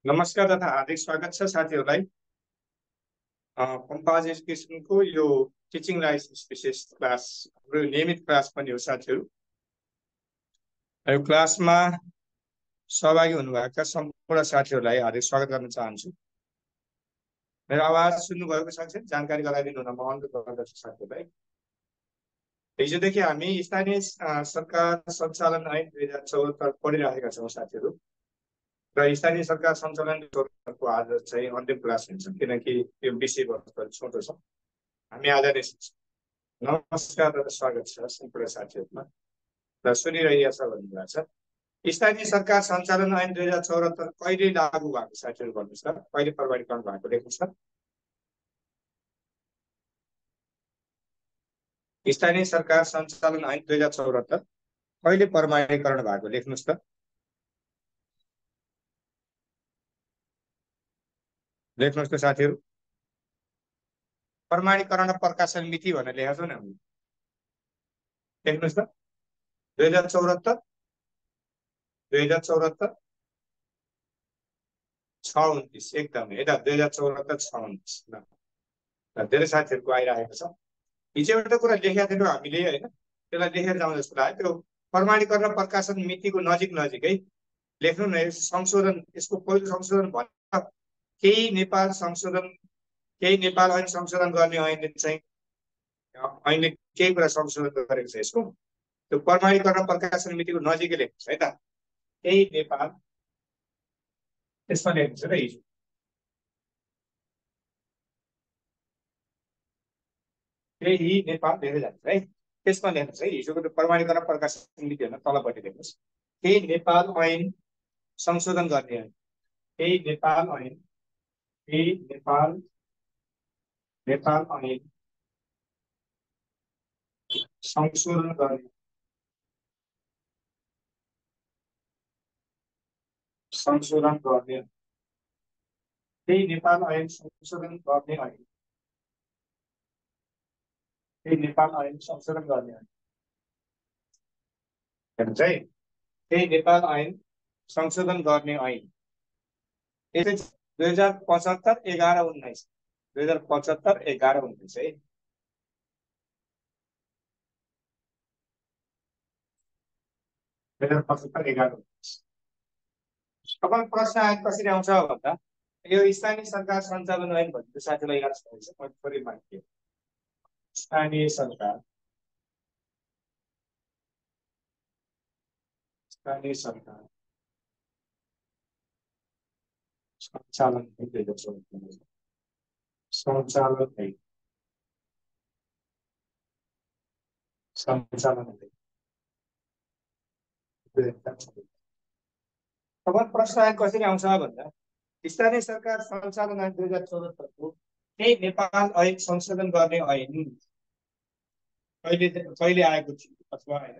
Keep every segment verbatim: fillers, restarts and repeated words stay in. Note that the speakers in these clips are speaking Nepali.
नमस्कार तथा हार्दिक स्वागत छ साथीहरूलाई। पम्पाज एजुकेसनको यो टिचिङ लाइसेन्स विशेष क्लास हाम्रो नियमित क्लास पनि हो साथीहरू। यो क्लासमा सहभागी हुनुभएका सम्पूर्ण साथीहरूलाई हार्दिक स्वागत गर्न चाहन्छु। मेरो आवाज सुन्नुभएको छ? जानकारी गराइदिनु हुन म अनुरोध गर्दछु साथीहरूलाई। हिजोदेखि हामी स्थानीय सरकार सञ्चालन ऐन दुई हजार चौहत्तर पढिरहेका छौँ साथीहरू र स्थानीय सरकार सञ्चालन को आज चाहिँ अन्तिम क्लास हुन्छ, किनकि यो विषयवस्तु छोटो छ। हामी आज नै नमस्कार र स्वागत छ सम्पूर्ण साथीहरूमा र सुनिरहेको छ भन्नुभएको छ। स्थानीय सरकार सञ्चालन ऐन दुई हजार चौहत्तर कहिले लागू भएको साथीहरू भन्नुहोस् त, कहिले प्रमाणीकरण भएको लेख्नुहोस् त। स्थानीय सरकार सञ्चालन ऐन दुई हजार चौहत्तर कहिले प्रमाणीकरण भएको लेख्नुहोस् त। लेख्नुहोस् त साथीहरू। प्रमाणीकरण र प्रकाशन मिति भनेर लेखेको छ नि हामीले, लेख्नुहोस् त। दुई हजार चौहत्तर दुई हजार चौहत्तर छ उन्तिस एकदमै यता दुई हजार चौहत्तर छ उन्तिस धेरै साथीहरूको आइरहेको छ। हिजो एउटा कुरा लेखेका थियौँ हामीले होइन, त्यसलाई लेखेर जाउँ जस्तो लाग्यो। त्यो प्रमाणीकरण र प्रकाशन मितिको नजिक नजिकै लेख्नु न। संशोधन, यसको पहिलो संशोधन भन्दा केही नेपाल संशोधन केही नेपाल ऐन संशोधन गर्ने ऐनले चाहिँ ऐनले केही कुरा संशोधन गरेको छ। यसको त्यो प्रमाणीकरण र प्रकाशन मितिको नजिकै लेख्नु छ है त। केही नेपाल त्यसमा लेख्नु छ र हिजो केही नेपाल लेखेर जान्छ है, त्यसमा लेख्नुहोस् है। हिजोको त्यो प्रमाणीकरण प्रकाशन मिति होइन, तलपट्टि लेख्नुहोस् केही नेपाल ऐन संशोधन गर्ने ऐन। केही नेपाल ऐन केही नेपाल नेपाल ऐन संशोधन गर्ने संशोधन गर्ने केही नेपाल ऐन संशोधन गर्ने ऐन केही नेपाल ऐन संशोधन गर्ने ऐन हेर्नुहोस् है। केही नेपाल ऐन संशोधन गर्ने ऐन दुई हजार पचहत्तर एघार उन्नाइस दुई हजार पचहत्तर एघार उन्नाइस है। दुई हजार पचहत्तर एघार उन्नाइस। अब प्रश्न आए कसरी आउँछ भन्दा, यो स्थानीय सरकार सञ्चालन ऐन भनेको साथीलाई याद छ, म थोरै मान्छु। स्थानीय सरकार स्थानीय सरकार सञ्चालन सञ्चालन है सञ्चालन अब प्रश्न आए कसरी आउँछ भन्दा, स्थानीय सरकार सञ्चालन ऐन दुई हजार चौहत्तरको केही नेपाल ऐन संशोधन गर्ने ऐन कहिले कहिले आएको थियो अथवा होइन,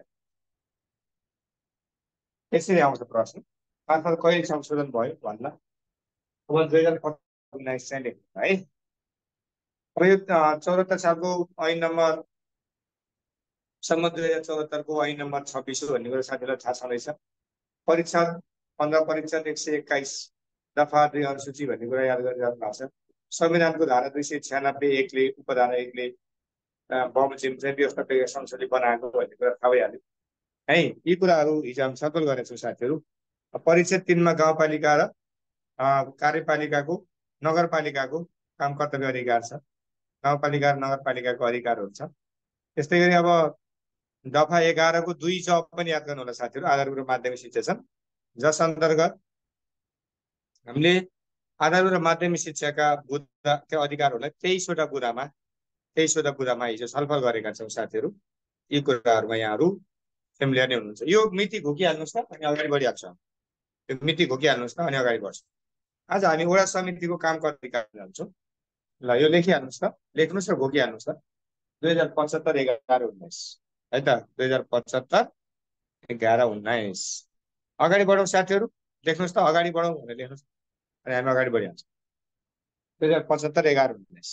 त्यसरी आउँछ प्रश्न। अर्थात् कहिले संशोधन भयो भन्न। अब दुई हजार उन्नाइस चाहिँ लेख्नु है। अब यो चौहत्तर सालको ऐन नम्बर सम्म दुई हजार चौहत्तरको ऐन नम्बर छब्बिस हो भन्ने कुरा साथीलाई थाहा छँदैछ। परीक्षा पन्ध्र परीक्षा एक सय एक्काइस दफा दुई अनुसूची भन्ने कुरा याद गरिरहनु भएको छ। संविधानको धारा दुई सय छ्यानब्बे एकले उपधारा एकले बमोजिम चाहिँ व्यवस्था संसदले बनाएको भन्ने कुरा थाहा भइहाल्यो है। यी कुराहरू हिजो हामी छलफल गरेका छौँ साथीहरू। परिच्छेद तीनमा गाउँपालिका र कार्यपालिकाको नगरपालिकाको काम कर्तव्य अधिकार छ। गाउँपालिका र नगरपालिकाको अधिकारहरू छ। त्यस्तै गरी अब दफा एघारको दुई जब पनि याद गर्नु होला साथीहरू। आधारभूत र माध्यमिक शिक्षा छन्, जस अन्तर्गत हामीले आधारभूत र माध्यमिक शिक्षाका बुदा त्यो अधिकारहरूलाई तेइसवटा बुदामा तेइसवटा बुदामा हिजो छलफल गरेका छौँ साथीहरू। यी कुराहरूमा यहाँहरू फेमिलियर नै हुनुहुन्छ। यो मिति घोकिहाल्नुहोस् त, अनि अगाडि बढिहाल्छ। यो मिति घोकिहाल्नुहोस् त, अनि अगाडि बढ्छ। आज हामी वडा समितिको काम अधिकार जान्छौँ। ल यो लेखिहाल्नुहोस् त, लेख्नुहोस् र घोकिहाल्नुहोस् त। दुई हजार पचहत्तर एघार उन्नाइस है त। दुई हजार पचहत्तर एघार उन्नाइस अगाडि बढौँ साथीहरू। लेख्नुहोस् त, अगाडि बढौँ भनेर लेख्नुहोस्, अनि हामी अगाडि बढिहाल्छौँ। दुई हजार पचहत्तर एघार उन्नाइस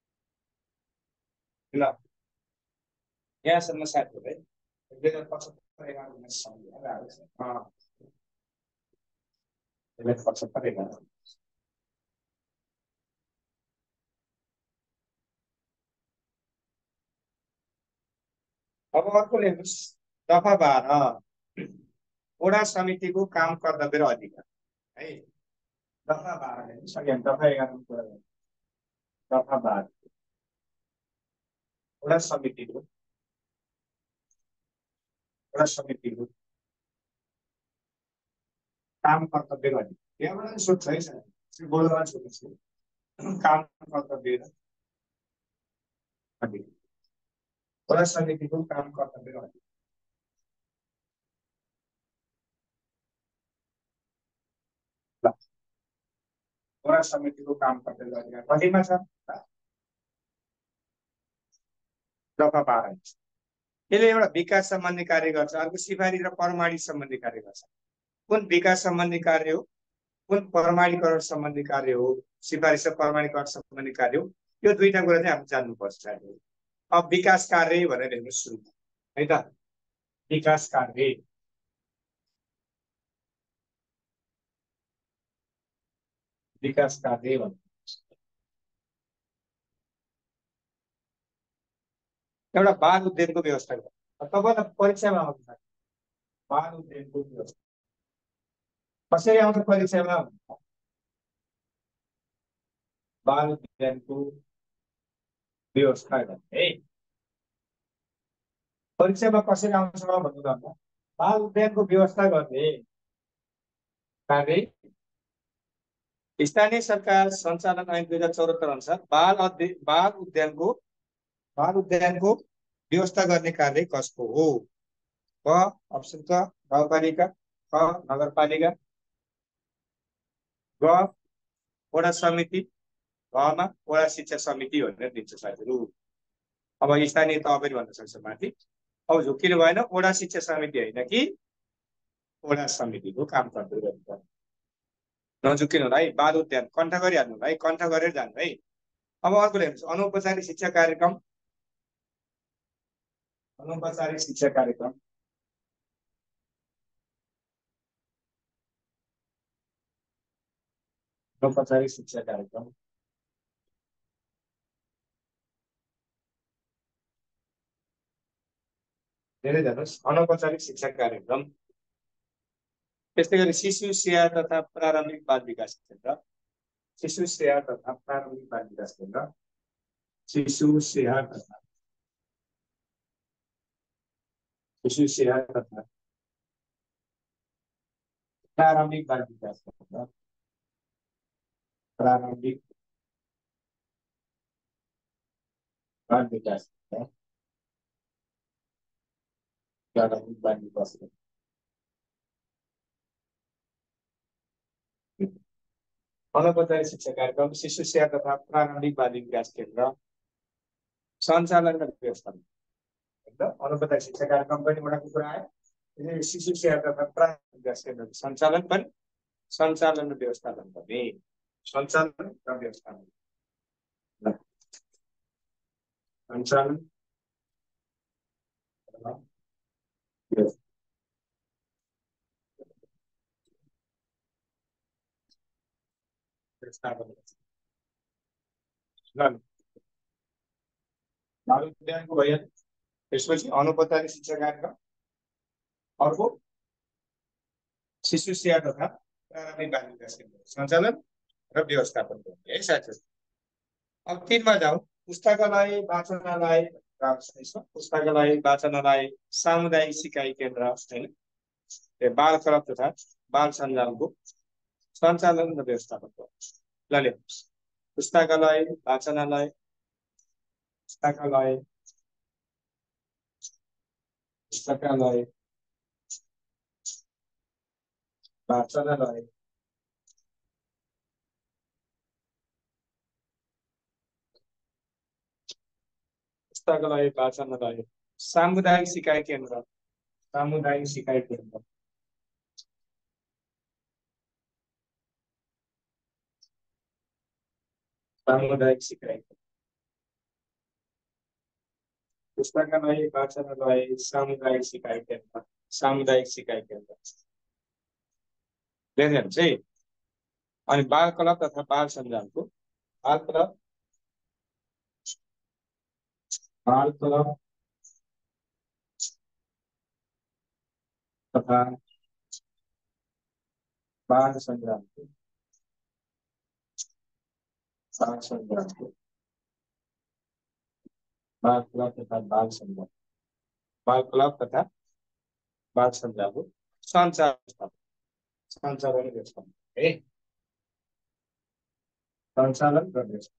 ल यहाँसम्म साथीहरू है। दुई हजार पचहत्तर अब अर्को लेख्नुहोस् दफा बाह्र वडा समितिको काम कर्तव्य र अधिकार है दफा बाह्र लेख्नुहोस् अघि हामी दफा एघारमा कुरा गऱ्यौँ दफा बाह्र वडा समितिको वडा समितिको काम कर्तव्य र अधिकार यहाँबाट सोध्छ है सर बोल्दा सोध्छु काम कर्तव्य र अधिकार वडा समितिको काम कर्तव्य र अधिकार वडा समितिको काम कर्तव्य अधिकार कतिमा छ दफा बाह्र यसले एउटा विकास सम्बन्धी कार्य गर्छ अर्को सिफारिस र प्रमाणित सम्बन्धी कार्य गर्छ कुन विकास सम्बन्धी कार्य हो कुन प्रमाणीकरण सम्बन्धी कार्य हो सिफारिस र प्रमाणीकरण सम्बन्धी कार्य हो यो दुईटा कुरा चाहिँ हामी जान्नुपर्छ अब विकास कार्य भनेर हेर्नु सुरु है त विकास कार्य विकास कार्य भन्नु एउटा बाल उद्यानको व्यवस्था गर्नु तपाईँलाई परीक्षामा आउँछ बाल उद्यानको व्यवस्था कसरी आउँछ परीक्षामा बाल उद्यानको व्यवस्था गर्ने है परीक्षामा कसरी आउँछ भन्नु त बाल उद्यानको व्यवस्था गर्ने कार्य स्थानीय सरकार सञ्चालन ऐन दुई हजार चौहत्तर अनुसार बाल बाल उद्यानको बाल उद्यानको व्यवस्था गर्ने कार्य कसको हो क अप्सन क गाउँपालिका ख नगरपालिका ग वडा समिति घमा वडा शिक्षा समिति भनेर दिन्छ साथीहरू अब स्थानीय तह पनि भन्न सक्छ माथि अब झुक्किनु भएन वडा शिक्षा समिति होइन कि वडा समितिको काम कर्तव्य गर्नु नझुक्किनु है बाल उद्यान कण्ठ गरिहाल्नु है कण्ठ गरेर जानु है अब अर्को हेर्नुहोस् अनौपचारिक शिक्षा कार्यक्रम अनौपचारिक शिक्षा कार्यक्रम अनौपचारिक शिक्षा कार्यक्रम धेरै जानुहोस् अनौपचारिक शिक्षा कार्यक्रम त्यस्तै गरी शिशु सेवा तथा प्रारम्भिक बाल विकास केन्द्र शिशु सेवा तथा प्रारम्भिक बाल विकास केन्द्र शिशु सेवा तथा शिशु सेवा तथा प्रारम्भिक बाल विकास केन्द्र प्रारम्भिक बाल विकास केन्द्र प्रारम्भिक बाल विकास केन्द्र अनौपचारिक शिक्षा कार्यक्रम शिशु सेवा तथा प्रारम्भिक बाल विकास केन्द्र सञ्चालन र व्यवस्थापन अनौपचारिक शिक्षा कार्यक्रम पनि एउटा कुरा आयो शिशु सेवा तथा प्रारम्भिक विकास केन्द्र सञ्चालन पनि सञ्चालन र व्यवस्थापन पनि सञ्चालन र व्यवस्थापन सञ्चालन बाल उद्यानको भयो त्यसपछि अनौपचारिक शिक्षा कार्यक्रम अर्को शिशु सेवा तथा प्रारम्भिक बाल विकास केन्द्र सञ्चालन र व्यवस्थापन गर्ने है साथीहरू अब तिनमा जाउँ पुस्तकालय वाचनालय पुस्तकालय वाचनालय सामुदायिक सिकाइ केन्द्र होइन बाल क्लब तथा बाल सञ्जालको सञ्चालन र व्यवस्थापन ल लेख्नुहोस् पुस्तकालय वाचनालय पुस्तकालय पुस्तकालय वाचनालय पुस्तकालय वाचनालय सामुदायिक सिकाइ केन्द्र सामुदायिक सिकाइ केन्द्र सामुदायिक सिकाइ पुस्तकालय वाचनालय सामुदायिक सिकाइ केन्द्र सामुदायिक सिकाइ केन्द्र लेख्नुहुन्छ है। अनि बाल क्लब तथा बाल सञ्जालको बाल क्लब बाल क्लब तथा बाल सञ्जालको बाल सञ्जालको बाल क्लब तथा बाल सञ्जाल बाल क्लब तथा बाल सञ्जालको सञ्चालन सञ्चालन व्यवस्थापन है सञ्चालन र व्यवस्थापन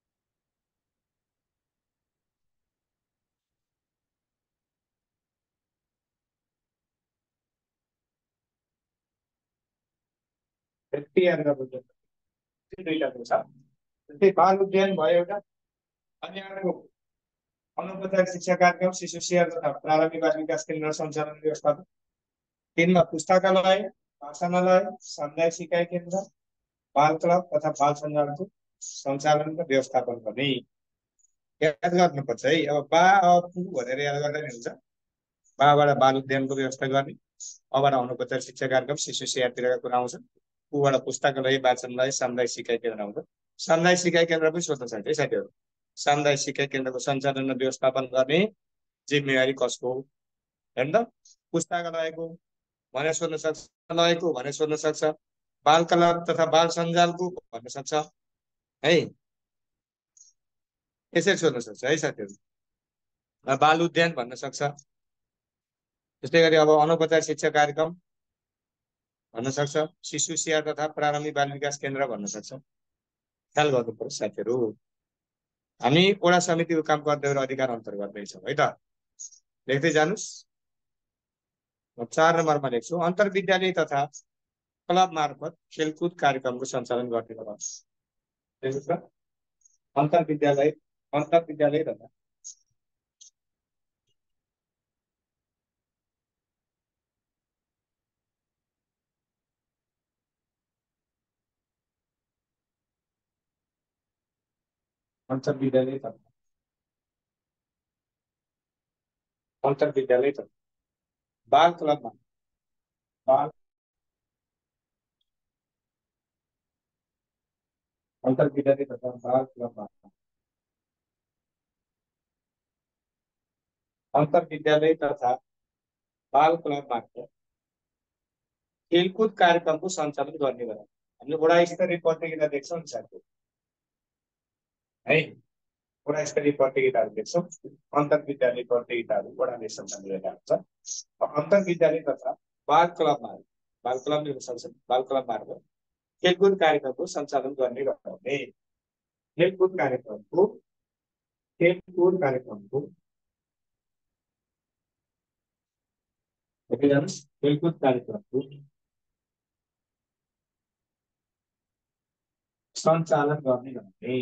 यति याद गर्नुपर्छ। दुईटाको छ त्यही बाल उद्यान भयो एउटा अनि अर्को अनौपचारिक शिक्षा कार्यक्रम शिशु सेवा तथा प्रारम्भिक बाल विकास केन्द्र सञ्चालन व्यवस्थापन तिनमा पुस्तकालय वाचनालय सामुदायिक सिकाइ केन्द्र बाल क्लब तथा बाल सञ्जालको सञ्चालन र व्यवस्थापन गर्ने याद गर्नुपर्छ है। अब बा अब पु भनेर याद गर्दा नि हुन्छ। बाबाट बाल उद्यानको व्यवस्था गर्ने, अबाट अनौपचारिक शिक्षा कार्यक्रम शिशु सेवातिरका कुरा आउँछ, पुबाट पुस्तकालय वाचनालय सामुदायिक सिकाइ केन्द्र आउँछ। सामुदायिक सिकाइ केन्द्र पनि सोध्न सक्छ है साथीहरू। सामुदायिक सिकाइ केन्द्रको सञ्चालन र व्यवस्थापन गर्ने जिम्मेवारी कसको हो हेर्नु त। पुस्तकालयको भनेर सोध्न सक्छ, लयको भनेर सोध्न सक्छ, बाल क्लब तथा बाल सञ्जालको भन्न सक्छ है, यसरी सोध्न सक्छ है साथीहरू। बाल उद्यान भन्न सक्छ, त्यस्तै गरी अब अनौपचारिक शिक्षा कार्यक्रम भन्न सक्छ, शिशु सेवा तथा प्रारम्भिक बाल विकास केन्द्र भन्न सक्छ। ख्याल गर्नु पर्छ साथीहरू। हामी वडा समितिको काम गर्दै अधिकार अन्तर्गत नै छौँ है त। लेख्दै जानुस्। चार नम्बरमा लेख्छु अन्तर्विद्यालय तथा क्लब मार्फत खेलकुद कार्यक्रमको सञ्चालन गर्ने गर्छ। अन्तर्विद्यालय अन्तर्विद्यालय तथा अन्तर्विद्यालय तथा अन्तर्विद्यालय तथा बाल क्लबमा बाल अन्तर्विद्यालय तथा बाल क्लबमा अन्तर्विद्यालय तथा बाल क्लब मार्फत खेलकुद कार्यक्रमको सञ्चालन गर्ने गराउँछ। हामीले वडा स्तरीय प्रतियोगिता देख्छौँ नि साथीहरू है, वडा स्तरीय प्रतियोगिताहरू देख्छौँ, अन्तर्विद्यालय प्रतियोगिताहरू वडाले सञ्चालन गरेका हुन्छ। अन्तर्विद्यालय तथा बाल क्लब मार्फत बाल क्लब हुन सक्छ, बाल क्लब मार्फत खेलकुद कार्यक्रमको सञ्चालन गर्ने गराउने खेलकुद कार्यक्रमको खेलकुद कार्यक्रमको खेलकुद कार्यक्रमको सञ्चालन गर्ने गराउने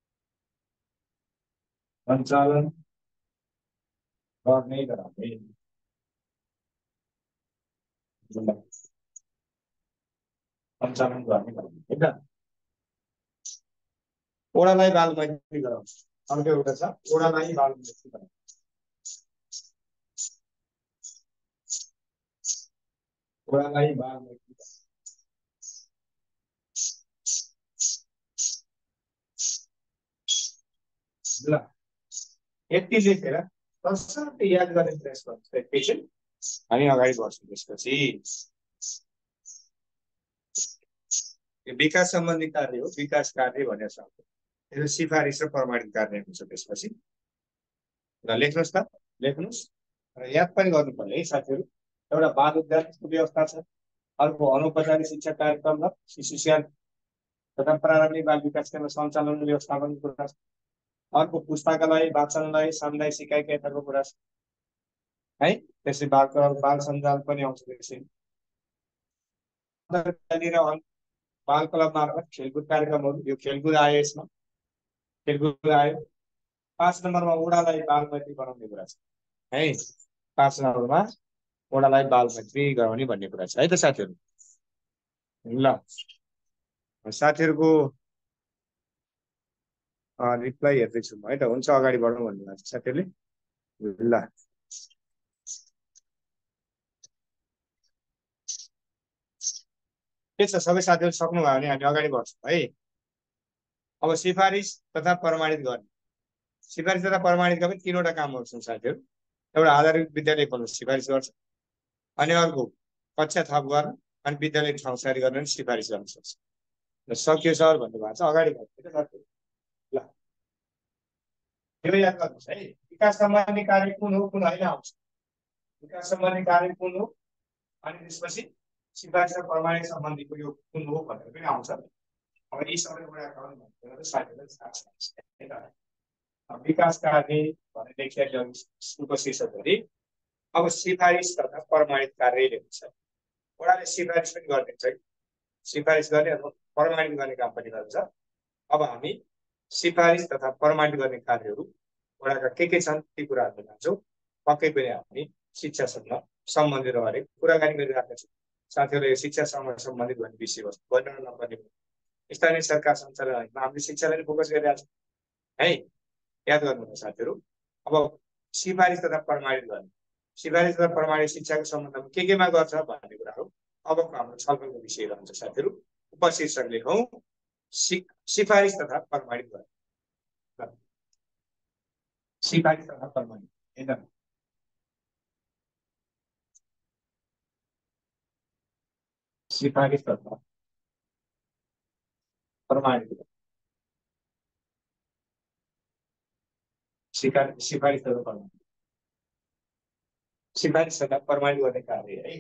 सञ्चालन गर्ने गराउने सञ्चालन गर्ने गराउने है त। वडालाई बाल मैत्री गराउँछ। अर्को एउटा छ वडालाई बाल मैत्री गराउँछ। वडालाई बाल मैत्री ल यति लेखेर तसर्थ याद गर्ने प्रयास गर्नुहोस् एकैछिन, हामी अगाडि बढ्छौँ। त्यसपछि विकास सम्बन्धी कार्य हो, विकास कार्य भनेर सक्छ, यो सिफारिस र प्रमाणित कार्य हुन्छ। त्यसपछि ल लेख्नुहोस् त, लेख्नुहोस् र याद पनि गर्नु पर्यो है साथीहरू। एउटा बाल उद्यानको व्यवस्था छ, अर्को अनौपचारिक शिक्षा कार्यक्रम र शिशु सेवा तथा प्रारम्भिक बाल विकास केन्द्र सञ्चालन व्यवस्थापनको कुरा छ, अर्को पुस्तकालय वाचनालय सामुदायिक सिकाइ केन्द्रको कुरा छ है। त्यसै बाल क्लब बाल सञ्जाल पनि आउँछ। त्यसै बाल क्लब मार्फत खेलकुद कार्यक्रमहरू, यो खेलकुद आयो, यसमा खेलकुद आयो। पाँच नम्बरमा वडालाई बाल मैत्री बनाउने कुरा छ है। पाँच नम्बरमा वडालाई बाल मैत्री गराउने भन्ने कुरा छ है त साथीहरू। ल साथीहरूको रिप्लाई हेर्दैछु म है त। हुन्छ अगाडि बढौँ भन्नुभएको छ साथीहरूले। ल के छ सबै साथीहरु सक्नुभयो भने हामी अगाडि बढ्छौँ है। अब सिफारिस तथा प्रमाणित गर्ने। सिफारिस तथा प्रमाणितका पनि तीनवटा कामहरू छन् साथीहरु। एउटा आधारभूत विद्यालय खोल्न सिफारिस गर्छ, अनि अर्को कक्षा थप गर्न, अनि विद्यालय ठाउँ सारी गर्न पनि सिफारिस गर्न सक्छ। ल सकियो सर भन्नुभएको छ, अगाडि बढ्नु। ल यो याद गर्नुहोस् है, विकास सम्बन्धी कार्य कुन हो कुन होइन आउँछ। विकास सम्बन्धी कार्य कुन हो, अनि त्यसपछि सिफारिस र प्रमाणित सम्बन्धीको यो कुन हो भनेर पनि आउँछ। अब यी सबै कुराहरू भनेर साथीहरुलाई थाहा छ। विकास कार्य भन्ने लेखिएको स्कुलको शीर्षकभरि अब सिफारिस तथा प्रमाणित कार्यले हुन्छ। वडाले सिफारिस पनि गरिदिन्छ है, सिफारिस गर्ने अथवा प्रमाणित गर्ने काम पनि गर्छ। अब हामी सिफारिस तथा प्रमाणित गर्ने कार्यहरू वडाका के के छन् ती कुराहरू जान्छौँ। पक्कै पनि हामी शिक्षासँग सम्बन्धित रहेर कुराकानी गरिरहेका छौँ। साथीहरु यो शिक्षासँग सम्बन्धित भन्ने विषयवस्तु बनाउन नपर्ने स्थानीय सरकार सञ्चालनमा हामीले शिक्षालाई फोकस गरिरहेका छौँ है। याद गर्नुहोस् साथीहरु, अब सिफारिस तथा प्रमाणित गर्ने। सिफारिस तथा प्रमाणित शिक्षाको सम्बन्धमा के केमा गर्छ भन्ने कुराहरू अबको हाम्रो छलफलको विषय रहन्छ साथीहरु। उपशीर्षक लेखौँ सिफारिस तथा प्रमाणित गर्ने। सिफारिस तथा प्रमाणित एकदम सिफारिस तथा प्रमाणित सिफारिस तथा प्रमाणित सिफारिस तथा प्रमाणित गर्ने कार्य है।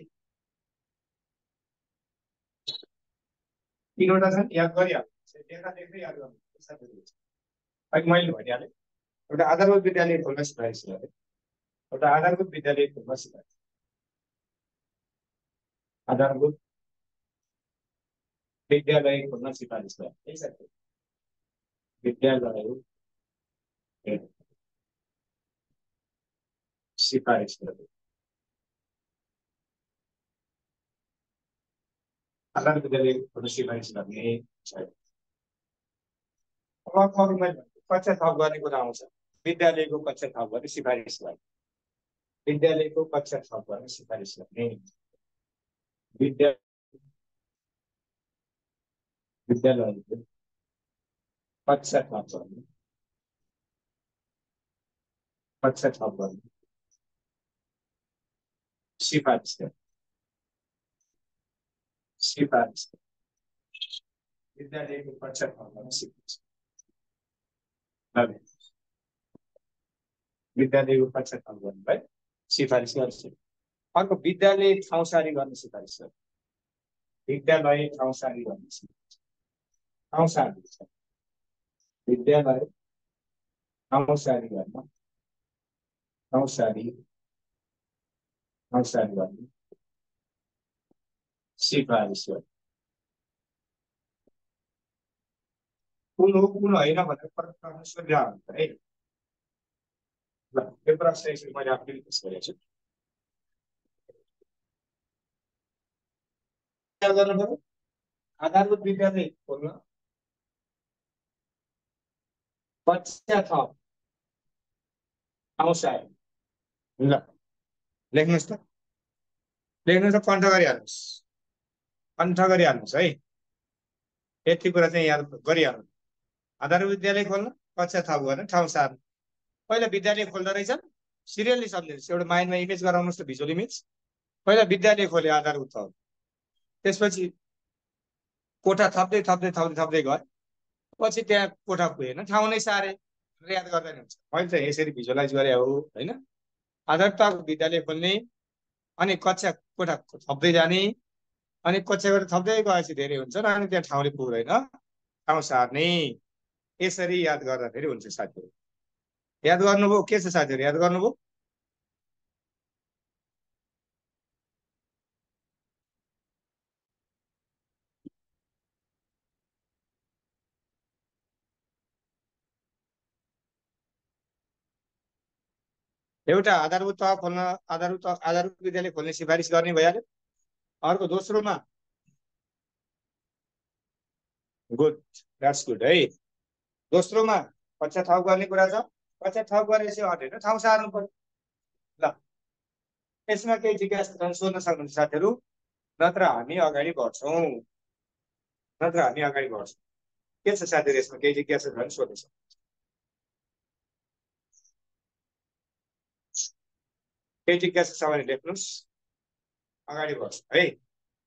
तीनवटा छन्, याद गरिहाल्नु। लेखा लेख्दै याद गर्नु। अघि मैले भनिहालेँ, एउटा आधारभूत विद्यालय खोल्न सिफारिस गरे, एउटा आधारभूत विद्यालय खोल्न सिफारिस आधारभूत विद्यालय खोल्न सिफारिस गरे। विद्यालय सिफारिस गरे। आधार विद्यालय खोल्न सिफारिस गर्ने कक्षा थप गर्ने कुरा आउँछ। विद्यालयको कक्षा थप गर्ने सिफारिस गर्ने। विद्यालयको कक्षा थप गर्ने सिफारिस गर्ने। विद्या विद्यालयको कक्षा थप गर्ने कक्षा थप गर्ने सिफारिस गर्ने। सिफारिस विद्यालयको कक्षा थप गर्ने सिफारिस विद्यालयको कक्षा थप गर्नुलाई सिफारिस गर्छ। अर्को विद्यालय ठाउँ सारी गर्ने सिफारिस गर्छ। विद्यालय ठाउँ सारी गर्ने सिफारिस ठाउँ सारी विद्यालय ठाउँ सारी गर्न ठाउँ सारी ठाउँ सारी गर्ने सिफारिस गर्छ। कुन हो कुन होइन भनेर प्रश्न सोधिरहेको हुन्छ है। ल यो प्रश्न यसरी मैले आफैले डिस्कस गरेको छु। गर्नु आधारभूत विद्यालय खोल्न कक्षा थप ठाउँ सारी। ल लेख्नुहोस् त, लेख्नुहोस् त, कण्ठ गरिहाल्नुहोस्, कण्ठ गरिहाल्नुहोस् है। यति कुरा चाहिँ याद गरिहाल्नु। आधारभूत विद्यालय खोल्न कक्षा थप गर्न ठाउँ सार्न। पहिला विद्यालय खोल्दो रहेछन्, सिरियली सम्झिनुहोस्। एउटा माइन्डमा इमेज गराउनुहोस् त, भिजुअल इमेज। पहिला विद्यालय खोले आधारभूत थप, त्यसपछि कोठा थप्दै थप्दै थप्दै थप्दै गए, पछि त्यहाँ कोठा पुगेन, ठाउँ नै सारे। याद गर्दैन हुन्छ। मैले चाहिँ यसरी भिजुअलाइज गरे हो होइन। आधारभूत विद्यालय खोल्ने, अनि कक्षा कोठा थप्दै जाने, अनि कक्षा कोठा थप्दै गएपछि धेरै हुन्छ, अनि त्यहाँ ठाउँले पुग्दैन, ठाउँ सार्ने। यसरी याद गर्दाखेरि हुन्छ साथीहरु। याद गर्नुभयो? के छ साथीहरु, याद गर्नुभयो? एउटा आधारभूत तह खोल्न आधारभूत आधारभूत विद्यालय खोल्ने सिफारिस गर्ने भइहाल्यो। अर्को दोस्रोमा गुड, द्याट्स गुड है। दोस्रोमा कक्षा थप गर्ने कुरा छ। कक्षा थप गरेपछि अटेन ठाउँ सार्नु पर्यो। ल यसमा केही जिज्ञासा छन् सोध्न सक्नुहुन्छ साथीहरू, नत्र हामी अगाडि बढ्छौँ नत्र हामी अगाडि बढ्छौँ के छ साथीहरू, यसमा केही जिज्ञासा छ भने सोध्न सक्नुहुन्छ। केही जिज्ञासा छ भने लेख्नुहोस्, अगाडि बढ्छौँ है।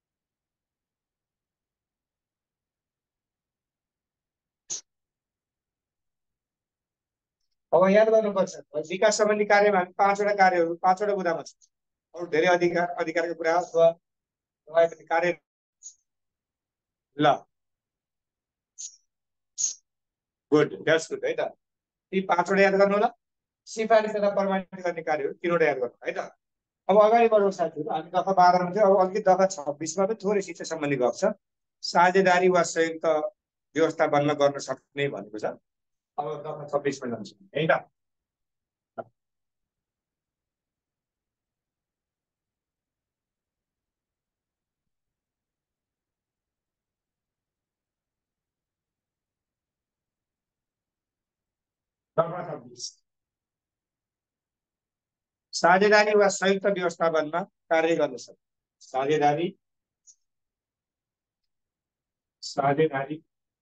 अब याद गर्नुपर्छ विकास सम्बन्धी कार्यमा हामी पाँचवटा कार्यहरू पाँचवटा बुदामा छ, अरू धेरै अधिकार अधिकारको कुरा अथवा कार्य। ल गुड, द्याट्स गुड है त। ती पाँचवटा याद गर्नु होला। सिफारिस तथा प्रमाणित गर्ने कार्यहरू तीनवटा याद गर्नु है त। अब अगाडि बढौँ साथीहरू, हामी दफा बाह्रमा थियो, अब अलिकति दफा छब्बिसमा पनि थोरै शिक्षा सम्बन्धी गफ छ। साझेदारी वा संयुक्त व्यवस्थापनमा गर्न सक्ने भनेको छ। अब दफा छब्बिसमा जान्छ है त। दफा छब्बिस, साझेदारी वा संयुक्त व्यवस्थापनमा कार्य गर्न सक्ने। साझेदारी साझेदारी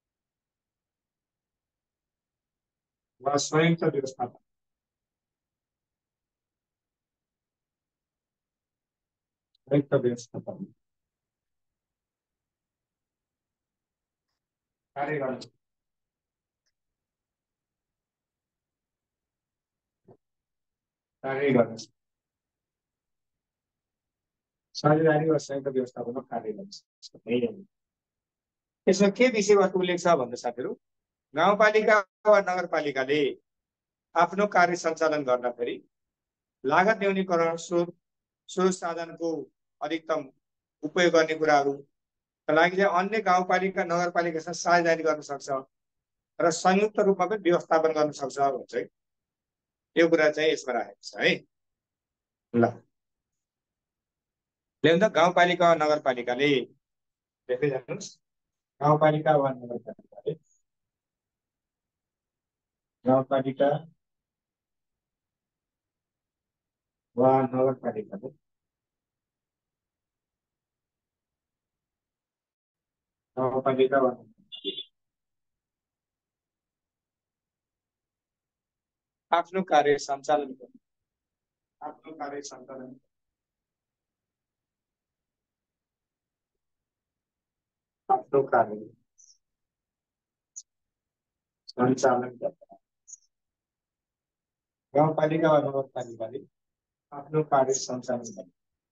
वा संयुक्त व्यवस्थापन संयुक्त व्यवस्थापन कार्य गर्न कार्य गर्न साझेदारी वा संयुक्त व्यवस्थापनमा कार्य गर्न सक्ने। यसमा के विषयवस्तु उल्लेख छ भन्दा साथीहरू, गाउँपालिका वा नगरपालिकाले आफ्नो कार्य सञ्चालन गर्दाखेरि लागत न्यूनीकरण, स्रोत स्रोत साधनको अधिकतम उपयोग गर्ने कुराहरूका लागि चाहिँ अन्य गाउँपालिका नगरपालिकासँग साझेदारी गर्न सक्छ र संयुक्त रूपमा पनि व्यवस्थापन गर्न सक्छ भन्छ है। यो कुरा चाहिँ यसमा राखेको छ है। ल लेख्नु त, गाउँपालिका वा नगरपालिकाले, लेख्दै जानुहोस्, गाउँपालिका वा नगरपालिकाले गाउँपालिका वा नगरपालिकाले गाउँपालिका वा आफ्नो कार्य सञ्चालन गर्ने आफ्नो कार्य सञ्चालन आफ्नो कार्य सञ्चालन गर्ने गाउँपालिका वा नगरपालिकाले आफ्नो कार्य सञ्चालन गर्ने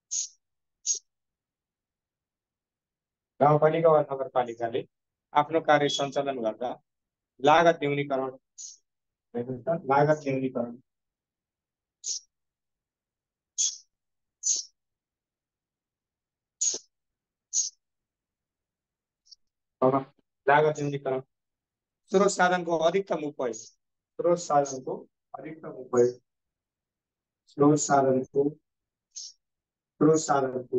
गाउँपालिका वा नगरपालिकाले आफ्नो कार्य सञ्चालन गर्दा लागत न्यूनीकरण लागत न्यूनीकरण लागत न्यूनीकरण, स्रोत साधनको अधिकतम उपयोग स्रोत साधनको अधिकतम उपयोग स्रोत साधनको स्रोत साधनको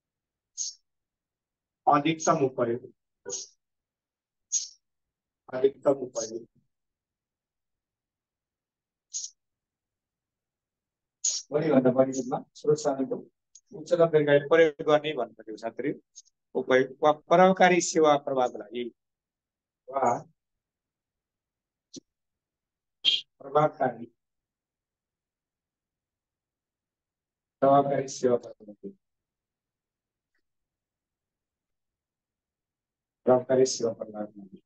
अधिकतम उपयोग अधिकतम उपयोग बढीभन्दा बढी रूपमा स्रोत साधनको उच्चतम प्रयोग गर्ने भन्नुभएको साथीहरू उपयोग वा प्रभावकारी सेवा प्रवाहको लागि वा प्रभावकारी प्रभावकारी सेवा प्रवाहको प्रभावकारी सेवा प्रवाहको लागि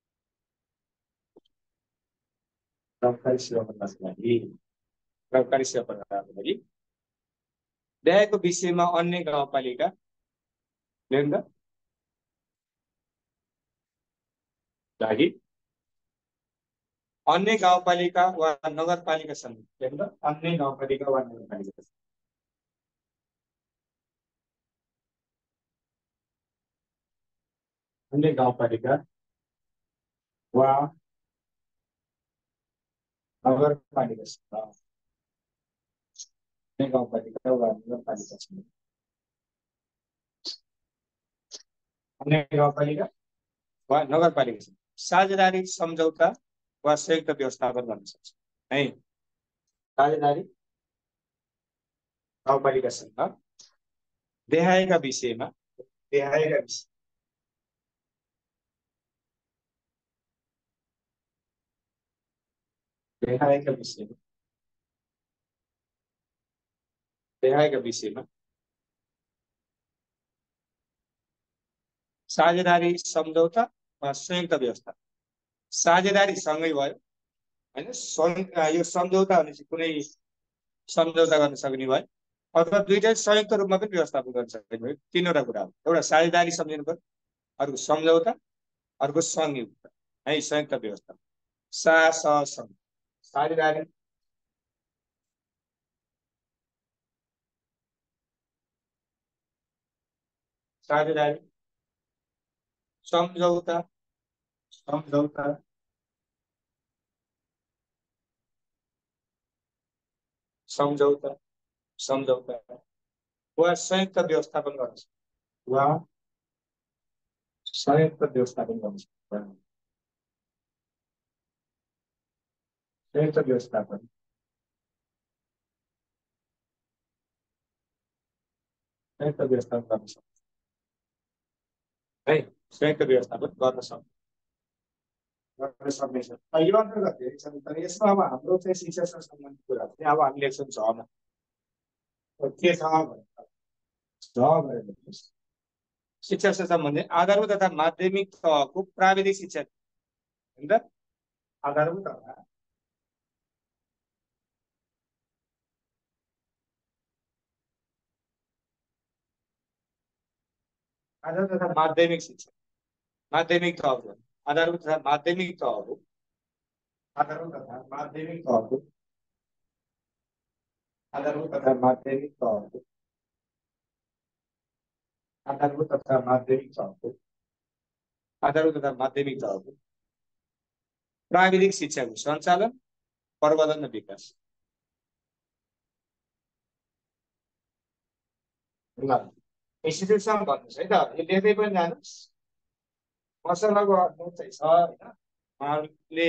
प्रभावकारी सेवा प्रवाहको लागि प्रभावकारी सेवा प्रवाहको लागि ल्याएको विषयमा अन्य गाउँपालिका लेख्दा लागि अन्य गाउँपालिका वा नगरपालिकासँग लेख्दा अन्य गाउँपालिका वा नगरपालिका अन्य गाउँपालिका वा नगरपालिकासँग अन्य गाउँपालिका वा नगरपालिकासँग अन्य गाउँपालिका वा नगरपालिकासँग साझेदारी सम्झौता वा संयुक्त व्यवस्थापन गर्न सक्छ है। साझेदारी गाउँपालिका संघ देखाएका विषयमा देखाएका विषय देखाएका विषयमा देखाएका विषयमा साझेदारी सम्झौता वा संयुक्त व्यवस्था साझेदारी सँगै भयो हैन संयुक्त यो सम्झौता भने चाहिँ कुनै सम्झौता गर्न सक्ने भयो अथवा दुईटै संयुक्त रूपमा पनि व्यवस्थापन गर्न सक्ने भयो तीनवटा कुरा हो एउटा साझेदारी सम्झिनु पर्यो अर्को सम्झौता अर्को संयुक्त है संयुक्त व्यवस्था सा स सं साझेदारी साझेदारी सम्झौता सम्झौता सम्झौता सम्झौता वा संयुक्त व्यवस्थापन गर्न सक्छ वा संयुक्त व्यवस्थापन गर्न सक्छ संयुक्त व्यवस्थापन संयुक्त व्यवस्थापन गर्न सक्छ है संयुक्त व्यवस्थापन गर्न सक्छ गर्न सक्नेछ यो अन्तर्गत धेरै छन् तर यसमा अब हाम्रो चाहिँ शिक्षासँग सम्बन्धित कुरा चाहिँ अब हामीले लेख्छौँ झमा के छ भने झ भनेर लेख्नुहोस् शिक्षासँग सम्बन्धित आधारभूत तथा माध्यमिक तहको प्राविधिक शिक्षा होइन त आधारभूत तथा आधारभूत तथा माध्यमिक शिक्षा माध्यमिक तहको आधारभूत तथा माध्यमिक तहको आधारभूत तथा माध्यमिक तहको आधारभूत तथा माध्यमिक तहको आधारभूत तथा माध्यमिक तहको आधारभूत तथा माध्यमिक तहको प्राविधिक शिक्षाको सञ्चालन प्रवर्धन र विकास ल इन्स्टिट्युसन भन्नुहोस् है त यो लेख्दै पनि जानुहोस् मसलाको अर्थ चाहिँ छ होइन उहाँले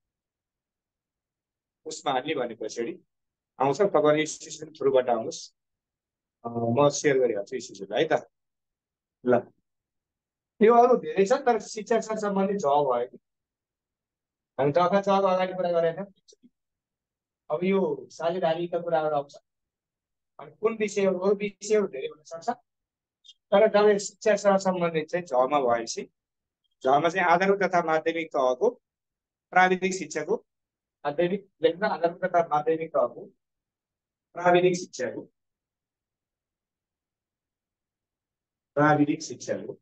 उसमा हाल्ने भने पछाडि आउँछ तपाईँले इन्स्टिट्युसन थ्रुबाट आउनुहोस् म सेयर गरिहाल्छु इन्स्टिट्युसनलाई है त ल यो अरू धेरै छ तर शिक्षासँग सम्बन्धित छ भयो कि हामी तथा छको अगाडि कुरा गरेका थियौँ अब यो साझेदारीका कुराहरू आउँछ अनि कुन विषयहरू अरू विषयहरू धेरै हुन सक्छ तर जब शिक्षासँग सम्बन्धित चाहिँ झमा भएपछि झमा चाहिँ आधारभूत तथा माध्यमिक तहको प्राविधिक शिक्षाको माध्यमिक लेख्न आधारभूत तथा माध्यमिक तहको प्राविधिक शिक्षाको प्राविधिक शिक्षाको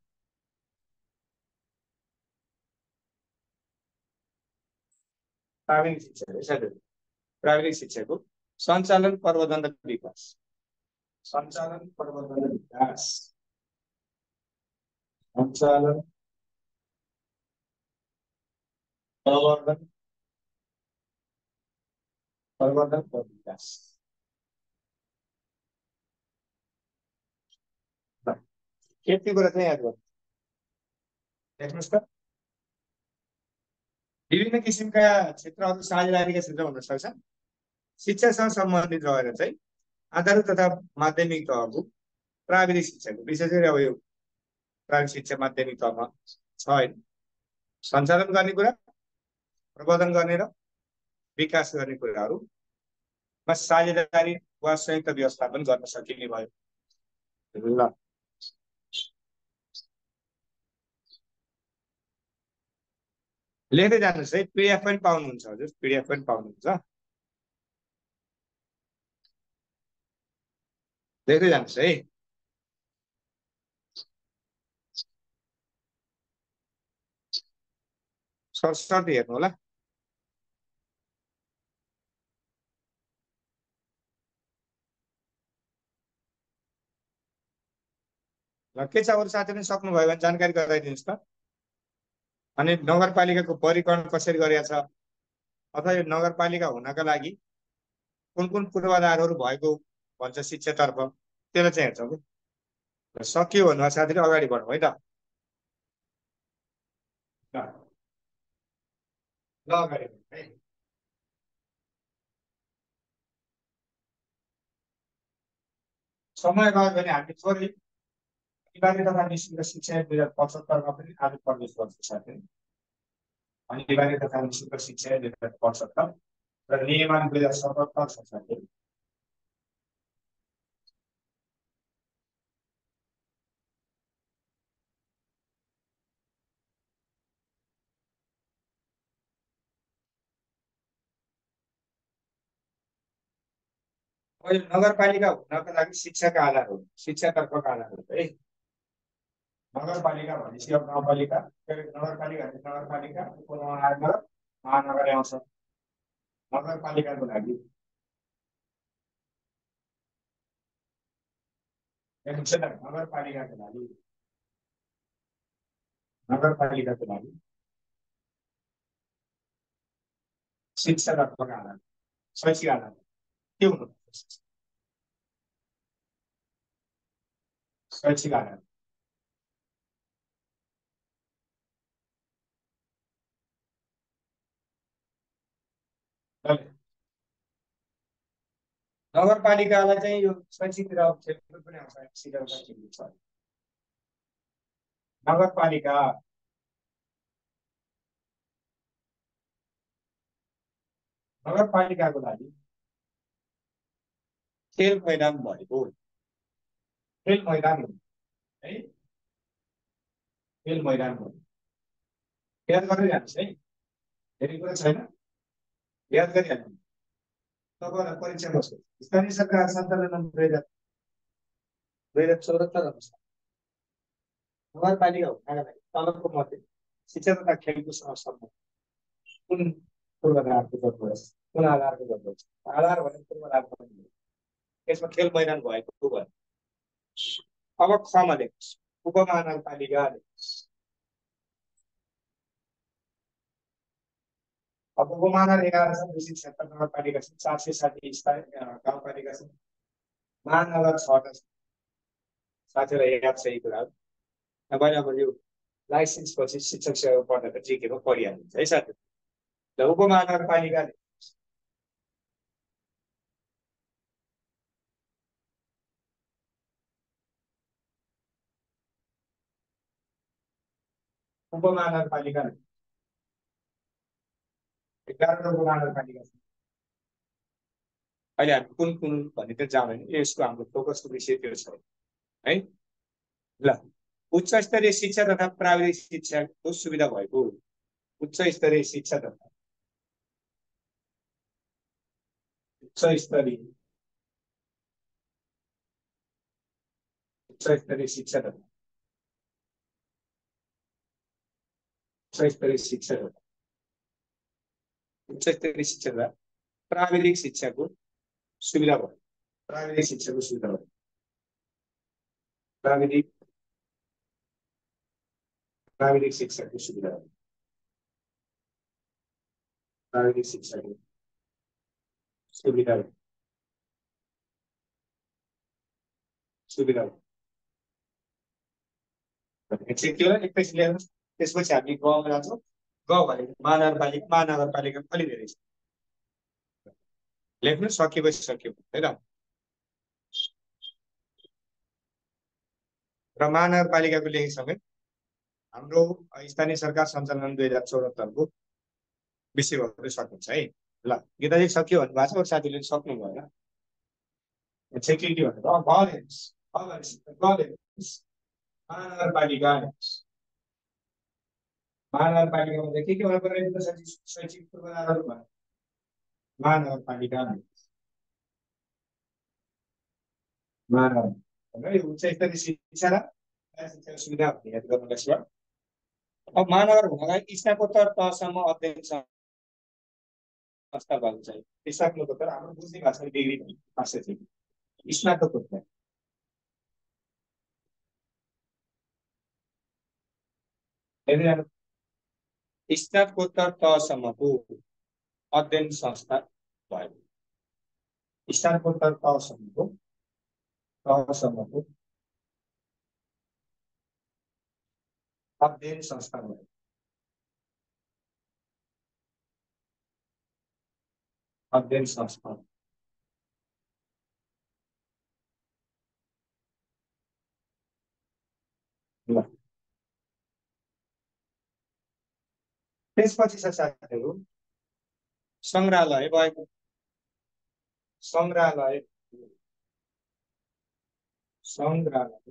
प्राविधिक शिक्षाको प्राविधिक शिक्षाको सञ्चालन प्रवर्धन र विकास सञ्चालन प्रवर्धन र विकास सञ्चालन प्रवर्धन प्रवर्धन र विकास यति कुरा चाहिँ याद गर्नु हेर्नुहोस् त विभिन्न किसिमका क्षेत्रहरू साझेदारीका क्षेत्र हुन सक्छन् शिक्षासँग सम्बन्धित रहेर चाहिँ आधारभूत तथा माध्यमिक तहको प्राविधिक शिक्षाको विशेष गरी अब यो प्राविधिक शिक्षा माध्यमिक तहमा छ होइन सञ्चालन गर्ने कुरा प्रवर्धन गर्ने र विकास गर्ने कुराहरूमा साझेदारी वा संयुक्त व्यवस्थापन गर्न सकिने भयो ल लेख्दै जानुहोस् है पिडिएफ पनि पाउनुहुन्छ हजुर पिडिएफ पनि पाउनुहुन्छ लेख्दै जानुहोस् है सरसर्ती हेर्नु होला ल के छ अरू साथीहरूले सक्नुभयो भने जानकारी गराइदिनुहोस् त अनि नगरपालिकाको वर्गीकरण कसरी गरिएको छ अथवा यो नगरपालिका हुनका लागि कुन कुन पूर्वाधारहरू भएको भन्छ शिक्षातर्फ त्यसलाई चाहिँ हेर्छौँ कि सकियो भन्नुभयो साथीले अगाडि बढौँ है त ल अगाडि बढौँ है समय गयो भने हामी थोरै अनिवार्य तथा निःशुल्क शिक्षा दुई हजार पचहत्तरमा पनि आज प्रवेश गर्छ साथै अनिवार्य तथा निःशुल्क शिक्षा दुई हजार पचहत्तर र नियमन दुई हजार सतहत्तर छ साथै नगरपालिका हुनका लागि शिक्षाका आधार हो शिक्षातर्फका आधार हो है नगरपालिका भनेपछि अब गाउँपालिका नगरपालिका नगरपालिका उपमहानगर महानगर आउँछ नगरपालिकाको लागि नगरपालिकाको लागि नगरपालिकाको लागि शिक्षातर्फका आधार शैक्षिक आधार के हुनु शैक्षिक आधार नगरपालिकालाई चाहिँ यो शैक्षिक र खेलकुद पनि आउँछ सिकाउन छ नगरपालिका नगरपालिकाको लागि खेल मैदान भएको खेल मैदान है खेल मैदान हो याद गर्दै जानुहोस् है धेरै कुरा छैन याद गरिहाल्नु तपाईँलाई परीक्षा बस्छ स्थानीय सरकार सञ्चालन दुई हजार दुई हजार चौहत्तर अनुसार नगरपालिका हुनका लागि तलबको मध्ये शिक्षा तथा खेलकुद संस्थामा कुन पूर्वाधारको जरुरत छ कुन आधारको जरुरत छ आधार भने पूर्वाधार पनि यसमा खेल मैदान भएको भयो अब खमा लेख्नुहोस् उपमहानगरपालिका अब उपमहानगर एघार छन् दुई सय छिहत्तर नगरपालिका छन् चार सय साठी स्थानीय गाउँपालिका छन् महानगर छवटा छन् साथीहरूलाई याद छ यी कुराहरू तपाईँ अब यो लाइसेन्स पछि शिक्षक सेवा पढ्दा त जिकेमा पढिहाल्नुहुन्छ है साथी र उपमहानगरपालिकाले उपमहानगरपालिकाले एघारवटा उपमहानगरपालिका छन् अहिले हामी कुन कुन भन्ने त जाँदैन यसको हाम्रो फोकसको विषय त्यो छ है ल उच्च स्तरीय शिक्षा तथा प्राविधिक शिक्षाको सुविधा भएको उच्च स्तरीय शिक्षा तथा उच्च स्तरीय उच्च स्तरीय शिक्षा तथा उच्च स्तरीय शिक्षा तथा उच्च स्तरीय शिक्षा तथा प्राविधिक शिक्षाको सुविधा भयो प्राविधिक शिक्षाको सुविधा भयो प्राविधिक प्राविधिक शिक्षाको सुविधा भयो प्राविधिक शिक्षाको सुविधा भयो सुविधा भयो त्यो एकैछिन ल्याउनुहोस् त्यसपछि हामी गाउँमा जान्छौँ गाउँ भनेको महानगरपालिका महानगरपालिका अलि धेरै छ लेख्नु सकेपछि सक्यो है त र महानगरपालिकाको लेखिसँगै हाम्रो स्थानीय सरकार सञ्चालन दुई हजार चौहत्तरको विषयहरू सकिन्छ है ल गीताजी सक्यो भन्नुभएको छ अरू साथीले सक्नु भएन सेक्युरिटी भनेको गभर्नेन्स गभर्नेन्स महानगरपालिका महानगरपालिकामा चाहिँ के के हुनु पर्ने शैक्षिक पूर्वाधारहरू भयो महानगरपालिका महानगर उच्च स्तरीय शिक्षा र शिक्षाको सुविधा याद गर्नुहोस् ल अब महानगर हुनलाई स्नातकोत्तर तहसम्म अध्ययन संस्था भएको चाहिँ स्नातकोत्तर हाम्रो बुझ्ने भाषामा डिग्री भाषा चाहिँ स्नातकोत्तर स्नातकोत्तर तहसम्मको अध्ययन संस्था भयो स्नातकोत्तर तहसम्मको तहसम्मको अध्ययन संस्था भयो अध्ययन संस्था त्यसपछि छ साथीहरू सङ्ग्रहालय भएको सङ्ग्रहालय सङ्ग्रहालय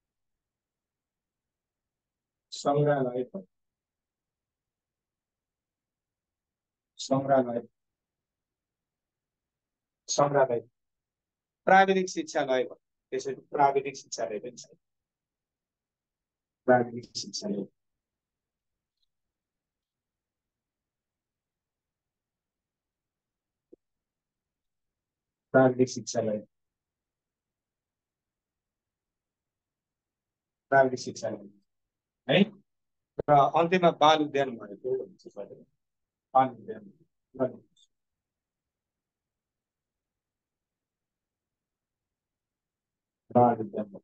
सङ्ग्रहालय सङ्ग्रहालय सङ्ग्रहालय प्राविधिक शिक्षालय भयो त्यसरी प्राविधिक शिक्षालय पनि छ प्राविधिक शिक्षालय प्राविधिक शिक्षालय प्राविधिक शिक्षालय है र अन्त्यमा बाल उद्यान भएको हुन्छ बाल उद्यान बाल उद्यान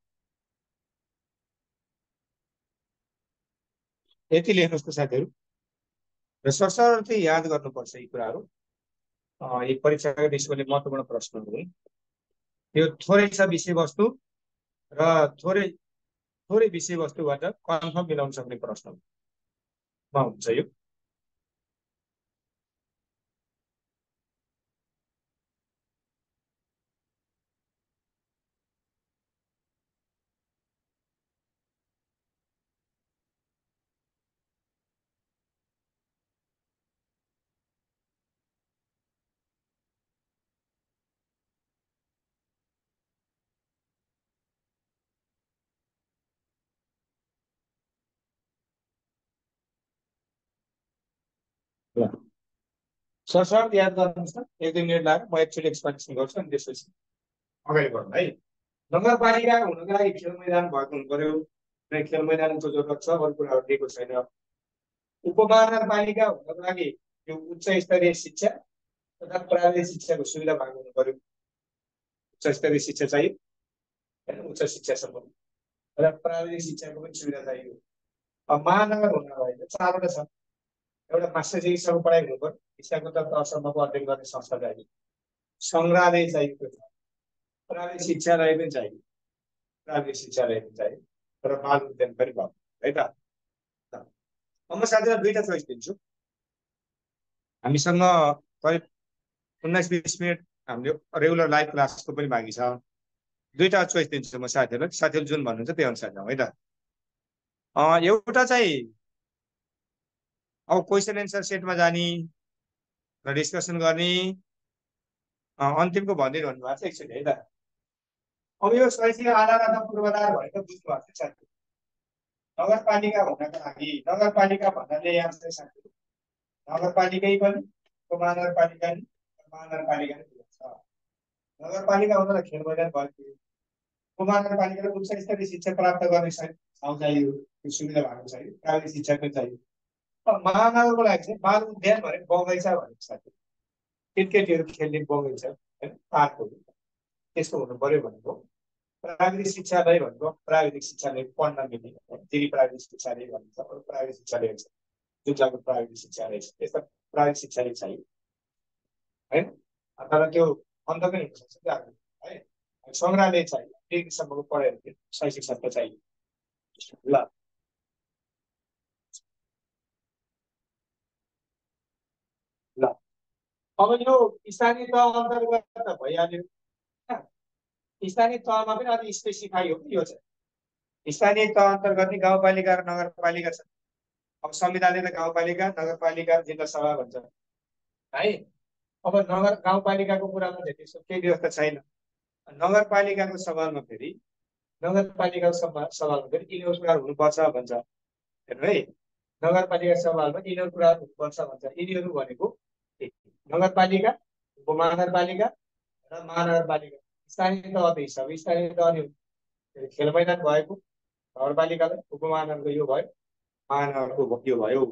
यति लेख्नुहोस् त साथीहरू र सरसर्ती याद गर्नुपर्छ यी कुराहरू यी परीक्षाका निस्कने महत्त्वपूर्ण प्रश्नहरू है यो थोरै छ विषयवस्तु र थोरै थोरै विषयवस्तुबाट कन्फर्म मिलाउन सक्ने प्रश्नमा हुन्छ यो सरसर्ती याद गर्नुहोस् न एक दुई मिनट लाग्यो म एकचोटि एक्सप्लेनेसन गर्छु अनि त्यसपछि अगाडि बढ्नु है नगरपालिका हुनको लागि खेल मैदान भएको हुनु पर्यो र खेल मैदानको जरुरत छ अरू कुराहरू दिएको छैन उपमहानगरपालिका हुनको लागि यो उच्च स्तरीय शिक्षा तथा प्राविधिक शिक्षाको सुविधा भएको हुनु पर्यो उच्च स्तरीय शिक्षा चाहियो होइन उच्च शिक्षासम्म र प्राविधिक शिक्षाको पनि सुविधा चाहियो अब महानगर हुनको लागि चारवटा छ एउटा मास्टर डिग्रीसम्म पढाइ हुनु पर्यो स्नातकोत्तर तहसम्मको अध्ययन गर्ने संस्था चाहियो सङ्ग्रहालय चाहिएको छ प्राविधिक शिक्षालय पनि चाहियो प्राविधिक शिक्षालय पनि चाहियो र बाल उद्यान पनि भयो है त अब म साथीलाई दुईवटा चोइस दिन्छु हामीसँग करिब उन्नाइस बिस मिनट हामीले रेगुलर लाइभ क्लासको पनि बाँकी छ दुईवटा चोइस दिन्छु म साथीहरूलाई साथीहरू जुन भन्नुहुन्छ त्यही अनुसार जाउँ है त एउटा चाहिँ अब क्वेसन एन्सर सेटमा जाने र डिस्कसन गर्ने अन्तिमको भनिदिनु भएको छ एकचोटि है त अब यो शैक्षिक आधार अथवा पूर्वाधार भनेको बुझ्नु भएको छ साथी नगरपालिका हुनका लागि नगरपालिका भन्नाले यहाँ चाहिँ साथी नगरपालिकै पनि उपमहानगरपालिका नि महानगरपालिका नि छ नगरपालिका हुँदा खेल मैदान भयो उपमहानगरपालिकाले उच्च स्तरीय शिक्षा प्राप्त गर्ने ठाउँ चाहियो त्यो सुविधा भएको चाहियो प्राविधिक शिक्षा पनि चाहियो महानगरको लागि चाहिँ बाल उद्यान भनेको बगैँचा भनेको साथी केटकेटीहरू खेल्ने बगैँचा होइन पार्कहरू त्यस्तो हुनु पर्यो भनेको प्राविधिक शिक्षालय भनेको प्राविधिक शिक्षालय पढ्न मिल्ने दिदी प्राविधिक शिक्षालय भनिन्छ अरू प्राविधिक शिक्षालय छ जुन जग्गा प्राविधिक शिक्षालय छ त्यस्ता प्राविधिक शिक्षालय चाहियो होइन तर त्यो अन्त पनि हुन सक्छ है सङ्ग्रहालय चाहियो डिग्रीसम्मको पढाइहरू शैक्षिक संस्था चाहियो ल ल अब यो स्थानीय तह अन्तर्गत भइहाल्यो स्थानीय तहमा पनि अलिक स्पेसिफाई हो कि यो चाहिँ स्थानीय तह अन्तर्गत नि गाउँपालिका र नगरपालिका छ अब संविधानले त गाउँपालिका नगरपालिका जिल्ला सभा भन्छ है अब नगर गाउँपालिकाको कुरामा चाहिँ त्यस्तो केही व्यवस्था छैन नगरपालिकाको सवालमा फेरि नगरपालिकाको सभा सवालमा फेरि यिनीहरू कुरा हुनुपर्छ भन्छ हेर्नु है नगरपालिका सवालमा यिनीहरू कुरा हुनुपर्छ भन्छ यिनीहरू भनेको नगरपालिका उपमहानगरपालिका र महानगरपालिका स्थानीय तह हिसाब स्थानीय तह खेल मैदान भएको नगरपालिकालाई उपमहानगरको यो भयो महानगरको यो भयो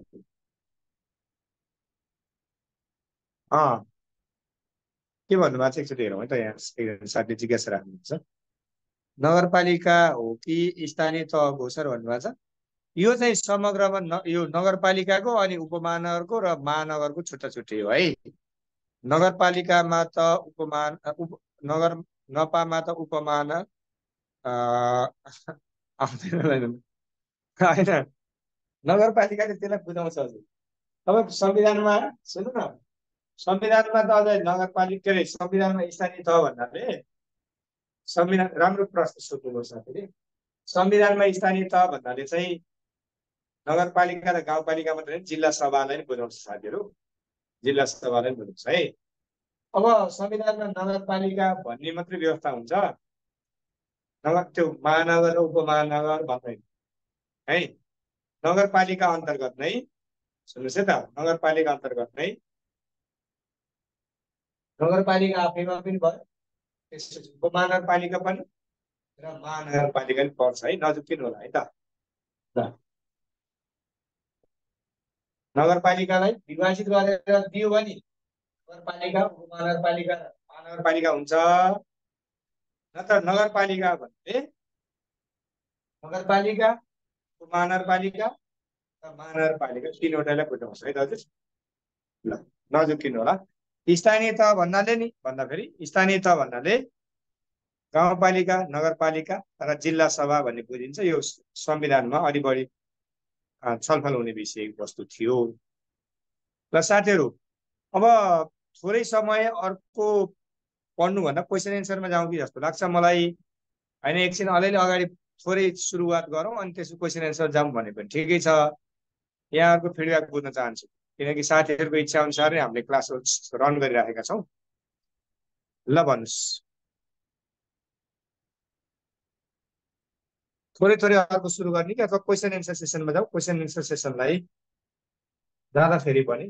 अँ के भन्नुभएको छ एकचोटि हेरौँ है त यहाँ साथीले जिज्ञासा राख्नुहुन्छ नगरपालिका हो कि स्थानीय तहको सर भन्नुभएको छ यो चाहिँ समग्रमा न यो नगरपालिकाको अनि उपमहानगरको र महानगरको छुट्टा छुट्टै हो है नगरपालिकामा त उपमहान उप नगर नपामा त उपमहानगर आउँदैन होइन नगरपालिकाले त्यसलाई बुझाउँछ हजुर अब संविधानमा सुन्नु न, संविधानमा त अझै नगरपालिका के अरे संविधानमा स्थानीय तह भन्नाले संविधान राम्रो प्रश्न सोध्नुभयो साथीले। संविधानमा स्थानीय तह भन्नाले चाहिँ नगरपालिका र गाउँपालिका मात्रै होइन, जिल्ला सभालाई पनि बुझाउँछ साथीहरू, जिल्ला सभालाई पनि बुझाउँछ है। अब संविधानमा नगरपालिका भन्ने मात्रै व्यवस्था हुन्छ, नगर त्यो महानगर र उपमहानगर भन्दैन है। नगरपालिका अन्तर्गत नै सुन्नुहोस् है त, नगरपालिका अन्तर्गत नै नगरपालिका आफैमा पनि भयो, त्यसपछि उपमहानगरपालिका पनि र महानगरपालिका पनि पर्छ है, नजुकिनु होला है त। नगरपालिकालाई विभाजित गरेर दियो भने नगरपालिका उपमहानगरपालिका र महानगरपालिका हुन्छ। नत्र नगरपालिका भन्ने नगरपालिका उपमहानगरपालिका र महानगरपालिका तीनवटालाई बुझाउँछ है दाजु। ल नजुकिनु होला। स्थानीय तह भन्नाले नि भन्दाखेरि स्थानीय तह भन्नाले गाउँपालिका, नगरपालिका र जिल्ला सभा भन्ने बुझिन्छ। यो संविधानमा अलि बढी छलफल हुने विषय वस्तु थियो। ल साथीहरू, अब थोरै समय अर्को पढ्नुभन्दा क्वेसन एन्सरमा जाउँ कि जस्तो लाग्छ मलाई, होइन? एकछिन अलिअलि अगाडि थोरै सुरुवात गरौँ अनि त्यसपछि क्वेसन एन्सर जाउँ भने पनि ठिकै छ। यहाँहरूको फिडब्याक बुझ्न चाहन्छु, किनकि साथीहरूको इच्छा अनुसार नै हामीले क्लासहरू रन गरिराखेका छौँ। ल भन्नुहोस्, थोरै थोरै अर्को सुरु गर्ने कि अथवा क्वेसन एन्सर सेसनमा जाउँ? क्वेसन एन्सर सेसनलाई जाँदाखेरि पनि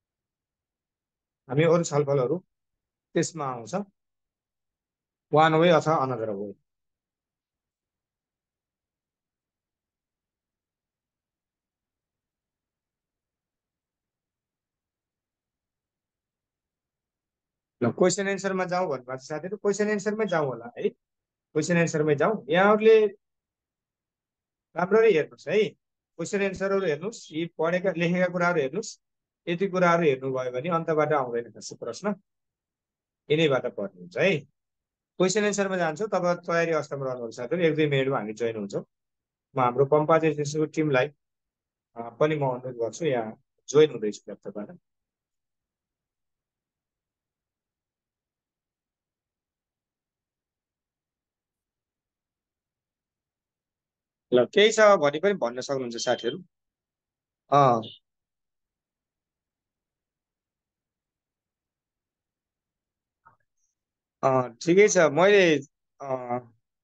हामी अरू छलफलहरू त्यसमा आउँछ, वान वे अथवा अनदर वे। ल क्वेसन एन्सरमा जाउँ भन्नुभएको छ साथीहरू, क्वेसन एन्सरमै जाउँ होला है, क्वेसन एन्सरमै जाउँ। यहाँहरूले राम्ररी हेर्नुहोस् है, क्वेसन एन्सरहरू हेर्नुहोस्, यी पढेका लेखेका कुराहरू हेर्नुहोस्। यति कुराहरू हेर्नुभयो भने अन्तबाट आउँदैन खासै प्रश्न, यिनैबाट पढ्नुहुन्छ है। क्वेसन एन्सरमा जान्छौँ, तब तयारी अवस्थामा रहनुहुन्छ साथीहरू। एक दुई मिनटमा हामी जोइन हुन्छौँ। म हाम्रो पम्पास एजुकेसनको टिमलाई पनि म अनुरोध गर्छु, यहाँ जोइन हुँदैछु ल्यापटपबाट। ल केही छ भने पनि भन्न सक्नुहुन्छ साथीहरू। अँ अँ ठिकै छ। मैले अँ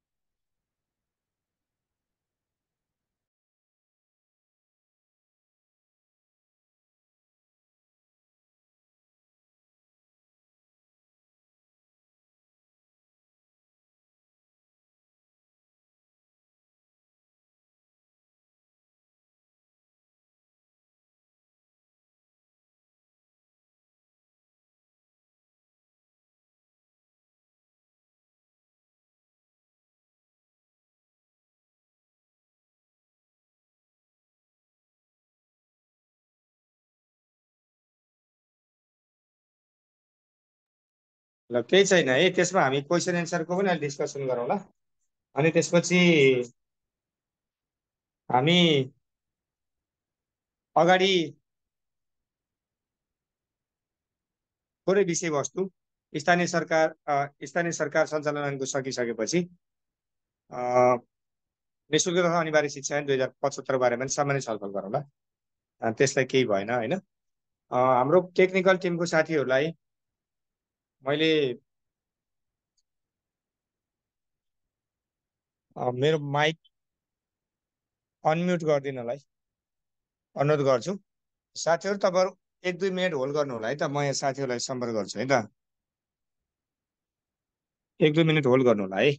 ल केही छैन है, त्यसमा हामी क्वेसन एन्सरको पनि अलिक डिस्कसन गरौँला, अनि त्यसपछि हामी अगाडि थोरै विषयवस्तु स्थानीय सरकार स्थानीय सरकार सञ्चालन ऐनको सकिसकेपछि निःशुल्क तथा अनिवार्य शिक्षा ऐन दुई हजार पचहत्तर बारेमा सामान्य छलफल गरौँला। त्यसलाई केही भएन होइन। हाम्रो टेक्निकल टिमको साथीहरूलाई मैले मेरो माइक अनम्युट गरिदिनलाई अनुरोध गर्छु। साथीहरू तपाईँहरू एक दुई मिनट होल्ड गर्नु होला है त, म यहाँ साथीहरूलाई सम्पर्क गर्छु है त। एक दुई मिनट होल्ड गर्नु होला है।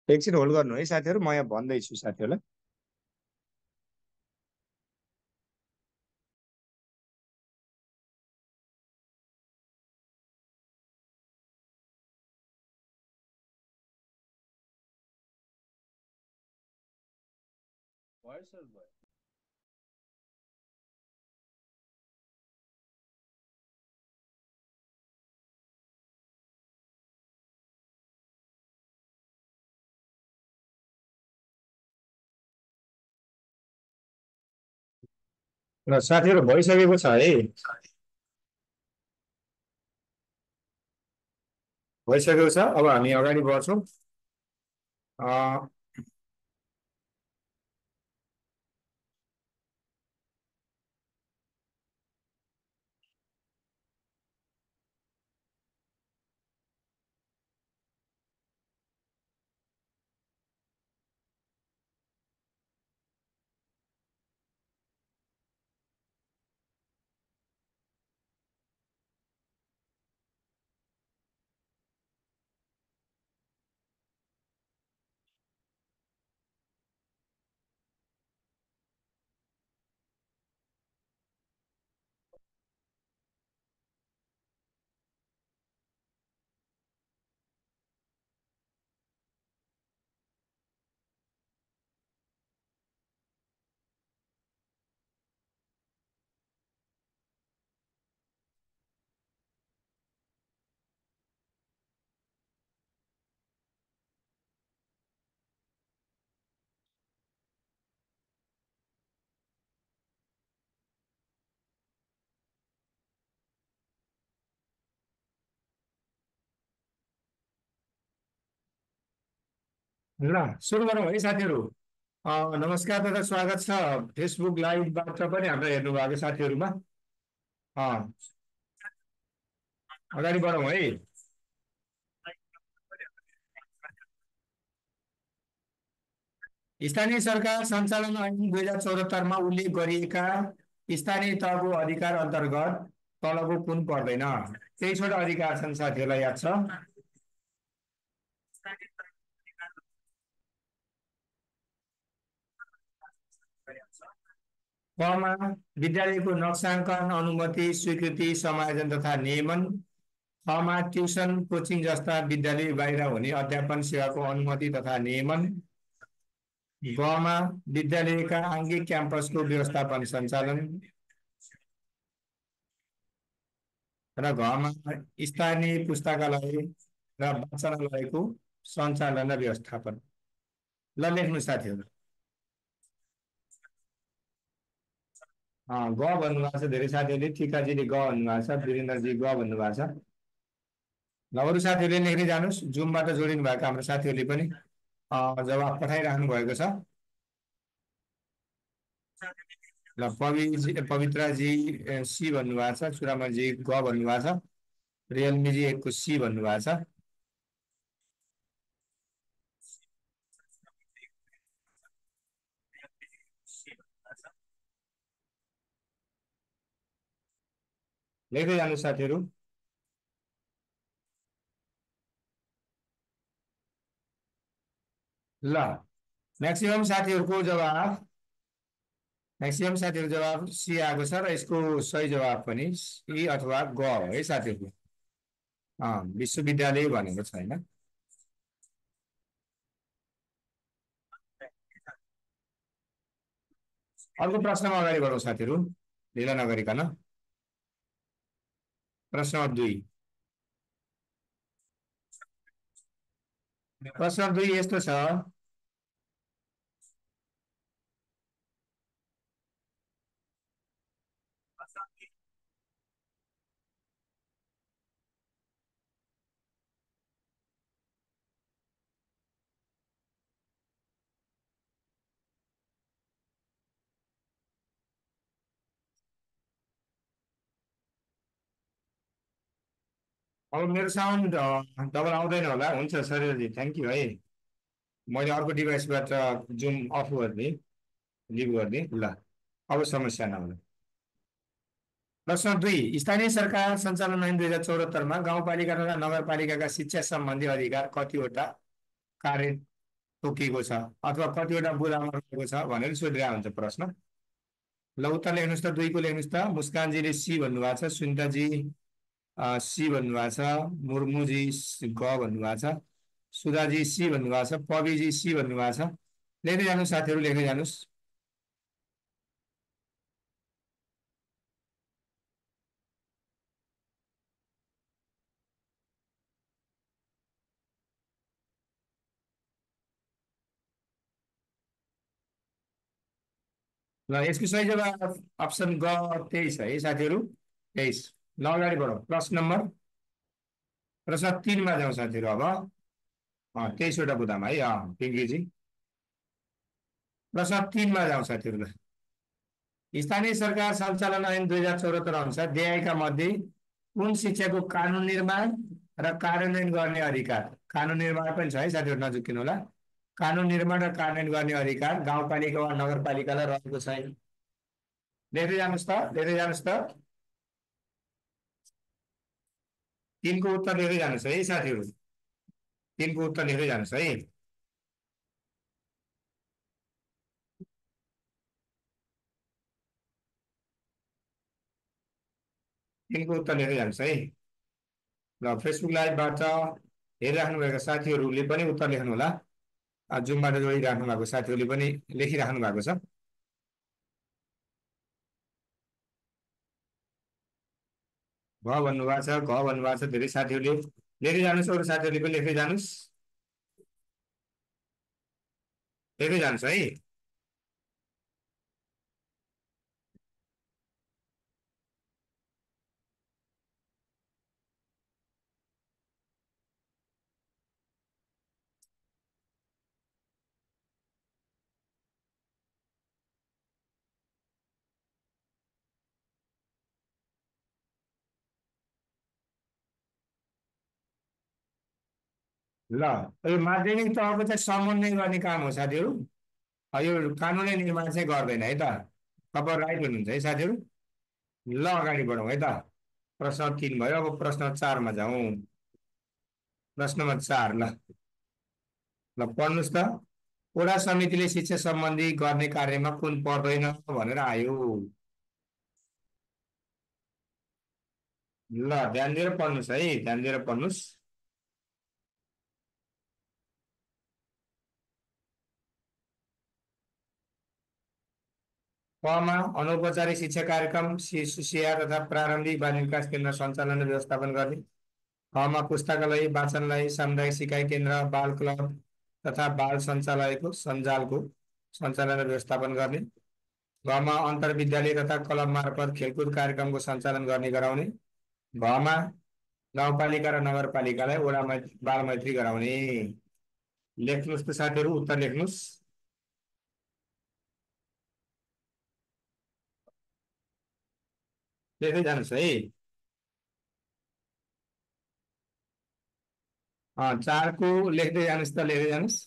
एकछिन होल्ड गर्नु है साथीहरू, म यहाँ भन्दैछु साथीहरूलाई। र साथीहरू भइसकेको छ है, भइसकेको छ। अब हामी अगाडि बढ्छौँ। अ, ल सुरु गरौँ है साथीहरू। अ, नमस्कार तथा स्वागत छ फेसबुक लाइभबाट पनि हाम्रो हेर्नु भएको साथीहरूमा। अ, अगाडि बढौँ है। स्थानीय सरकार सञ्चालन ऐन दुई हजार चौहत्तरमा उल्लेख गरिएका स्थानीय तहको अधिकार अन्तर्गत तलको कुन पर्दैन? तेइसवटा अधिकार छन्, साथीहरूलाई याद छ? कमा विद्यालयको नक्साङ्कन, अनुमति, स्वीकृति, समायोजन तथा नियमन। खमा ट्युसन, कोचिङ जस्ता विद्यालय बाहिर हुने अध्यापन सेवाको अनुमति तथा नियमन। गमा विद्यालयका आङ्गिक क्याम्पसको व्यवस्थापन सञ्चालन। र घमा स्थानीय पुस्तकालय र वाचनालयको सञ्चालन र व्यवस्थापन। ल लेख्नु साथीहरू। अँ, ग भन्नुभएको छ धेरै साथीहरूले। टिकाजीले ग भन्नुभएको छ, वीरेन्द्रजी ग भन्नुभएको छ। ल अरू साथीहरूले लेख्दै जानुहोस्। जुमबाट जोडिनु भएको हाम्रो साथीहरूले पनि अँ, जवाब पठाइराख्नु भएको छ। ल पविजी पवित्राजी ए, सी भन्नुभएको छ, चुरामजी ग भन्नुभएको छ, रियलमीजी एकको सी भन्नुभएको छ। लेख्दै जानुहोस् साथीहरू। ल म्याक्सिमम साथीहरूको जवाब म्याक्सिमम साथीहरू जवाब सी आएको छ र यसको सही जवाब पनि सी अथवा ग हो है साथीहरू। अँ, विश्वविद्यालय भनेको छैन। अर्को प्रश्नमा अगाडि बढौँ साथीहरू, ढिला नगरिकन। प्रश्न नम्बर दुई। प्रश्न नम्बर दुई यस्तो छ। अब मेरो साउन्ड डबल आउँदैन होला? हुन्छ शरीरजी, थ्याङ्क यू है। मैले अर्को डिभाइसबाट जुम अफ गरिदिएँ, लिभ गरिदिएँ। ल अब समस्या नहुनु। प्रश्न दुई। स्थानीय सरकार सञ्चालन ऐन दुई हजार चौहत्तरमा गाउँपालिका तथा नगरपालिकाका शिक्षा सम्बन्धी अधिकार कतिवटा कार्य तोकिएको छ अथवा कतिवटा बुदामा रहेको छ भनेर सोधिरहेको हुन्छ प्रश्न। ल उत्तर लेख्नुहोस् त, दुईको लेख्नुहोस् त। मुस्कानजीले सी भन्नुभएको छ, सुनिताजी अ, सी भन्नुभएको छ, मुर्मुजी स- ग भन्नुभएको छ, सुधाजी सी भन्नुभएको छ, पविजी सी भन्नुभएको छ। लेख्दै जानुहोस् साथीहरू, लेख्दै जानुहोस्। ल यसको सही जवाब अप्सन ग तेइस है साथीहरू, तेइस। ल अगाडि बढौँ, प्रश्न नम्बर प्रश्न तिनमा जाउँ साथीहरू अब। अँ, तेइसवटा बुदामा है, अँ, पिङ्कीजी। प्रश्न तिनमा जाउँ साथीहरू ल। स्थानीय सरकार सञ्चालन ऐन दुई हजार चौहत्तर अनुसार दिएका मध्ये कुन शिक्षाको कानुन निर्माण र कार्यान्वयन गर्ने अधिकार, कानुन निर्माण पनि छ है साथीहरू, नझुक्किनु होला। कानुन निर्माण र कार्यान्वयन गर्ने अधिकार गाउँपालिका वा नगरपालिकालाई रहेको छैन। लेख्दै जानुहोस् त, लेख्दै जानुहोस् त। तिनको उत्तर लेख्दै जानुहोस् है साथीहरू, तिनको उत्तर लेख्दै जानुहोस् है। तिनको उत्तर लेख्दै जानुहोस् है। ल फेसबुक लाइभबाट हेरिराख्नुभएका साथीहरूले पनि उत्तर लेख्नु होला। जुमबाट जोडिराख्नु भएको साथीहरूले पनि लेखिराख्नु भएको छ। घ भन्नुभएको छ, घ भन्नुभएको छ धेरै साथीहरूले। लेख्दै जानुहोस्, अरू साथीहरूले पनि लेख्दै जानुहोस्, लेख्दै जानुहोस् है। ल यो माध्यमिक तहको चाहिँ समन्वय गर्ने काम हो साथीहरू। अ, यो कानुनै निर्माण चाहिँ गर्दैन है त। तपाईँ राइट हुनुहुन्छ है साथीहरू। ल अगाडि बढौँ है त। प्रश्न तिन भयो, अब प्रश्न चारमा जाउँ। प्रश्न नम्बर चार ल। ल पढ्नुहोस् त। वडा समितिले शिक्षा सम्बन्धी गर्ने कार्यमा कुन पर्दैन भनेर आयो। ल ध्यान दिएर पढ्नुहोस् है, ध्यान दिएर पढ्नुहोस्। कमा अनौपचारिक शिक्षा कार्यक्रम शिशु सेवा तथा प्रारम्भिक बाल विकास केन्द्र सञ्चालन र व्यवस्थापन गर्ने। खमा पुस्तकालय, वाचनलय, सामुदायिक सिकाइ केन्द्र, बाल क्लब तथा बाल सञ्चालयको सञ्जालको सञ्चालन र व्यवस्थापन गर्ने। घमा अन्तर्विद्यालय तथा क्लब मार्फत खेलकुद कार्यक्रमको सञ्चालन गर्ने गराउने। घमा गाउँपालिका र नगरपालिकालाई वडा मै- बाल मैत्री गराउने। लेख्नुहोस् त साथीहरू, उत्तर लेख्नुहोस्। लेख्दै जानुहोस् है। अँ, चारको लेख्दै जानुहोस् त, लेख्दै जानुहोस्।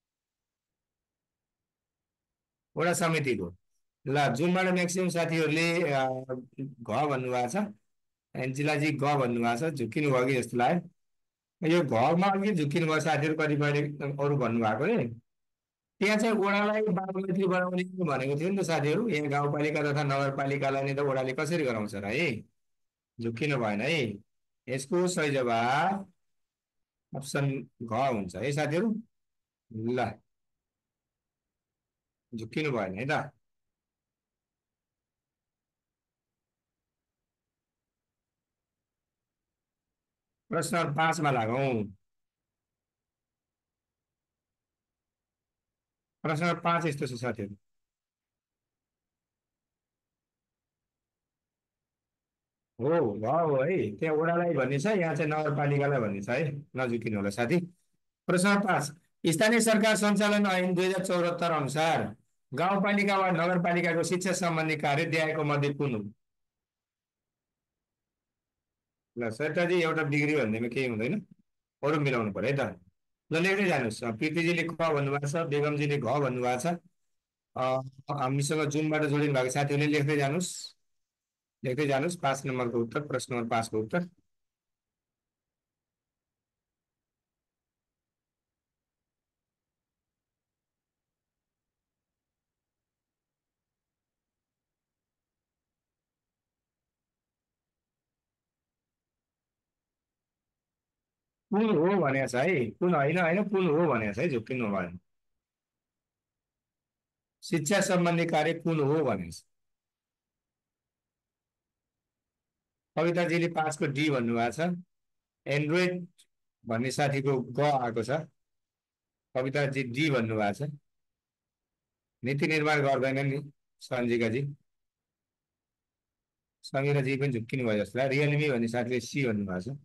वडा समितिको। ल जुनबाट म्याक्सिमम् साथीहरूले अ, घ भन्नुभएको छ, एन्जिलाजी ग भन्नुभएको छ, झुक्किनु भयो कि जस्तो लाग्यो। यो घमा अलिकति झुक्किनु भयो साथीहरू, कतिपयले अरू भन्नुभएकोले। त्यहाँ चाहिँ वडालाई बालमैत्री बनाउने भनेको थियो नि त साथीहरू। यहाँ गाउँपालिका तथा नगरपालिकालाई नै त वडाले कसरी गराउँछ र है। झुक्किनु भएन है। यसको सही जवाब अप्सन घ हुन्छ है साथीहरू। ल झुक्किनु भएन है त। प्रश्न नम्बर पाँचमा लागौँ। प्रश्न नम्बर पाँच यस्तो छ साथीहरू। हो भयो हो है, त्यहाँ वडालाई भन्ने छ, यहाँ चाहिँ नगरपालिकालाई भन्ने छ है। नझुकिनु होला साथी। प्रश्न नम्बर पाँच। स्थानीय सरकार सञ्चालन ऐन दुई हजार चौहत्तर अनुसार गाउँपालिका वा नगरपालिकाको शिक्षा सम्बन्धी कार्य दिएको मध्ये कुन हो। ल सरिताजी, एउटा डिग्री भन्नेमा केही हुँदैन, अरू मिलाउनु पर्यो है त। ल लेख्दै जानुहोस्। प्रीतिजीले क भन्नुभएको छ, बेगमजीले घ भन्नुभएको छ। अ, हामीसँग जुनबाट जोडिनु भएको साथीहरूले लेख्दै जानुहोस्, लेख्दै जानुहोस्। पाँच नम्बरको उत्तर, प्रश्न नम्बर पाँचको उत्तर। कुन हो भनेको छ है, कुन होइन होइन कुन हो भनेको छ है, झुक्किनु भएन। शिक्षा सम्बन्धी कार्य कुन हो भनेको छ। कविताजीले पाँचको डी भन्नुभएको छ। एन्ड्रोइड भन्ने साथीको ग आएको छ। कविताजी डी भन्नुभएको छ। नीति निर्माण गर्दैनन् नि सन्जिकाजी। समीराजी पनि झुक्किनु भयो जस्तो लाग्यो। रियलमी भन्ने साथीले सी भन्नुभएको छ।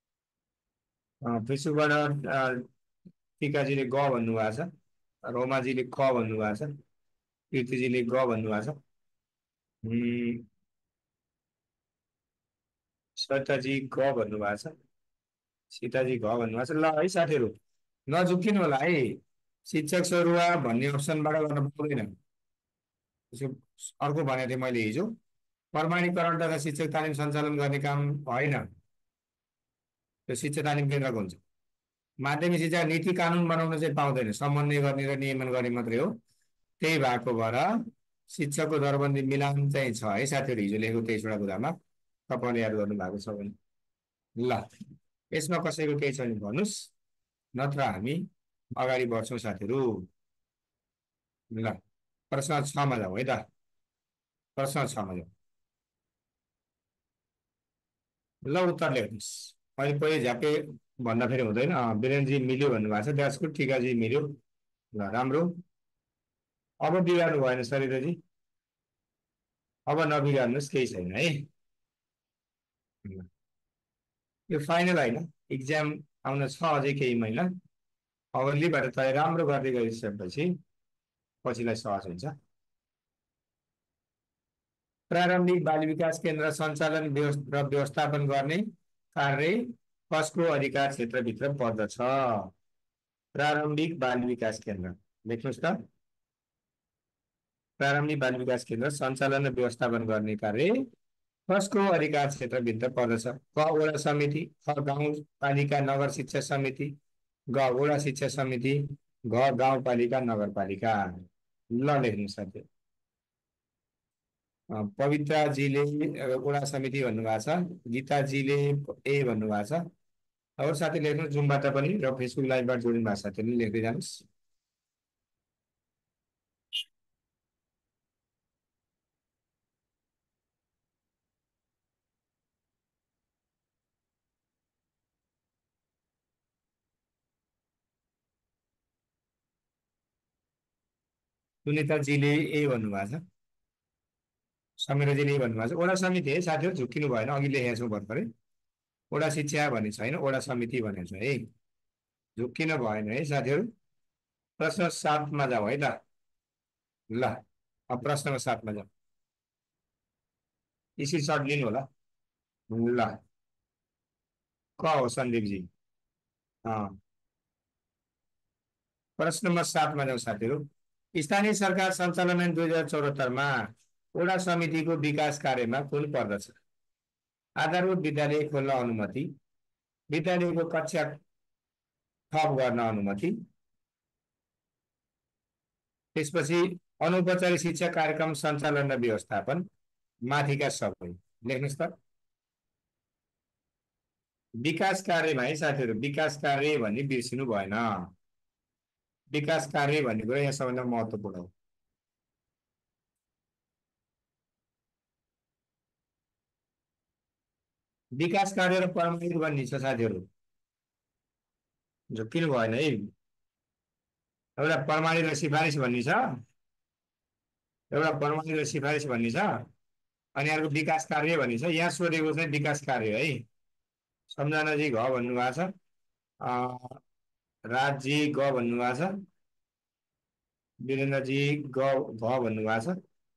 पृष्ठबाट टिकाजीले ग भन्नुभएको छ। रोमाजीले क भन्नुभएको छ। कीर्तिजीले ग भन्नुभएको छ। श्वेताजी ग भन्नुभएको छ। सीताजी ग भन्नुभएको छ। ल है साथीहरू, नझुक्किनु होला है। शिक्षक सरुवा भन्ने अप्सनबाट गर्न पाउँदैन। अर्को भनेको थिएँ मैले हिजो, प्रमाणीकरण तथा शिक्षक तालिम सञ्चालन गर्ने काम होइन, त्यो शिक्षा तालिम केन्द्रको हुन्छ। माध्यमिक शिक्षा नीति कानुन बनाउन चाहिँ पाउँदैन, समन्वय गर्ने र नियमन गर्ने मात्रै हो। त्यही भएको भएर शिक्षकको दरबन्दी मिलान चाहिँ छ है साथीहरू। हिजो लेखेको तेइसवटा कुरामा तपाईँले याद गर्नु भएको छ भने। ल, यसमा कसैको केही छ भने भन्नुहोस्, नत्र हामी अगाडि बढ्छौँ साथीहरू। ल, प्रश्न छमा जाउँ है त। प्रश्न छमा जाउँ। ल, उत्तर लेख्नुहोस्। मैले पहिले झ्यापे भन्दा फेरि हुँदैन। वीरेनजी मिल्यो भन्नुभएको छ। That's good. टिकाजी मिल्यो। ल, राम्रो। अब बिगार्नु भएन सरिताजी, अब नबिगार्नुहोस्, केही छैन है। यो फाइनल होइन, इक्जाम आउन छ अझै केही महिना। अगाडिबाट तयारी राम्रो गर्दै गइसकेपछि पछिलाई सहज हुन्छ। प्रारम्भिक बाल विकास केन्द्र सञ्चालन र व्यवस्थापन गर्ने कार्य कसको अधिकार क्षेत्रभित्र पर्दछ? प्रारम्भिक बाल विकास केन्द्र लेख्नुहोस् त। प्रारम्भिक बाल विकास केन्द्र सञ्चालन र व्यवस्थापन गर्ने कार्य कसको अधिकार क्षेत्रभित्र पर्दछ? क वडा समिति, ख गाउँपालिका नगर शिक्षा समिति, ग वडा शिक्षा समिति, घ गाउँपालिका नगरपालिका। ल, लेख्नु साथी। पवित्राजीले वडा समिति भन्नुभएको छ। गीताजीले ए भन्नुभएको छ। अरू साथी लेख्नु जुमबाट पनि र फेसबुक लाइभबाट जोडिनु भएको साथीहरूले लेख्दै जानुहोस्। सुनिताजीले ए भन्नुभएको छ। समीराजीले ए भन्नुभएको छ। वडा समिति है साथीहरू, झुक्किनु भएन। अघि लेखेको छौँ भर्खरै। वडा शिक्षा भन्ने छैन, वडा समिति भनेको छ है। झुक्किनु भएन है साथीहरू। प्रश्न सातमा जाउँ है त। ल, अब प्रश्नमा सातमा जाउँ। इसी सर्ट लिनु होला। ल, क हो सन्दीपजी। प्रश्न नम्बर सातमा जाउँ साथीहरू। स्थानीय सरकार सञ्चालन ऐन दुई हजार चौहत्तरमा वडा समितिको विकास कार्यमा कुन पर्दछ? आधारभूत विद्यालय खोल्न अनुमति, विद्यालयको कक्षा थप गर्न अनुमति, त्यसपछि अनौपचारिक शिक्षा कार्यक्रम सञ्चालन र व्यवस्थापन, माथिका सबै। लेख्नुहोस् त। विकास कार्यमा है साथीहरू, विकास कार्य भन्ने बिर्सिनु भएन। विकास कार्य भन्ने कुरा यहाँ सबैभन्दा महत्त्वपूर्ण हो। विकास कार्य र प्रमाणित भन्ने छ साथीहरू, झुक्किनु भएन है। एउटा प्रमाणित र सिफारिस भन्ने छ, एउटा प्रमाणित र सिफारिस भन्ने छ, अनि अर्को विकास कार्य भन्ने छ। यहाँ सोधेको चाहिँ विकास कार्य है। सम्झनाजी घ भन्नुभएको छ। राजजी ग भन्नुभएको छ। वीरेन्द्रजी ग घ भन्नुभएको छ।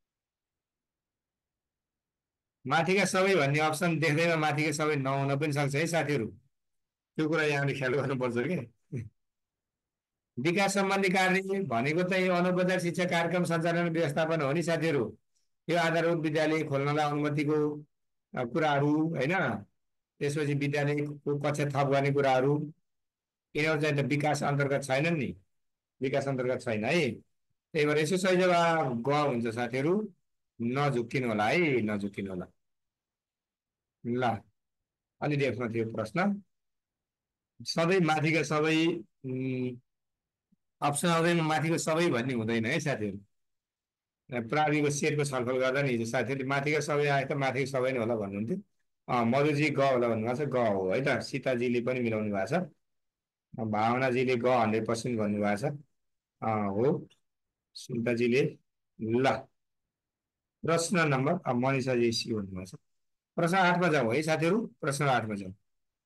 माथिका सबै भन्ने अप्सन देख्दैमा माथिका सबै नहुन पनि सक्छ है साथीहरू। त्यो कुरा यहाँले ख्याल गर्नुपर्छ कि विकास सम्बन्धी कार्य भनेको चाहिँ अनौपचारिक शिक्षा कार्यक्रम सञ्चालन व्यवस्थापन हो नि साथीहरू। यो आधारभूत विद्यालय खोल्नलाई अनुमतिको कुराहरू होइन, त्यसपछि विद्यालयको कक्षा थप गर्ने कुराहरू, यिनीहरू चाहिँ त विकास अन्तर्गत छैनन् नि, विकास अन्तर्गत छैन है। त्यही भएर यसो सही जवाब ग हुन्छ साथीहरू। नझुक्किनु होला है, नझुक्किनु होला। ल, अलि देख्न थियो प्रश्न। सबै माथिका सबै अप्सन आउँदैन, माथिको सबै भन्ने हुँदैन है साथीहरू। प्राविको सेटको छलफल गर्दा नि हिजो साथीहरूले माथिका सबै आए त माथिको सबै नै होला भन्नुहुन्थ्यो। अँ मधुजी ग होला भन्नुभएको छ, ग हो है त। सीताजीले पनि मिलाउनु भएको छ। अँ, भावनाजीले ग हन्ड्रेड पर्सेन्ट भन्नुभएको छ। अँ हो, सीताजीले। ल, प्रश्न नम्बर, अब मनिषाजी सी भन्नुभएको छ। प्रश्न आठमा जाउँ है साथीहरू, प्रश्न आठमा जाउँ।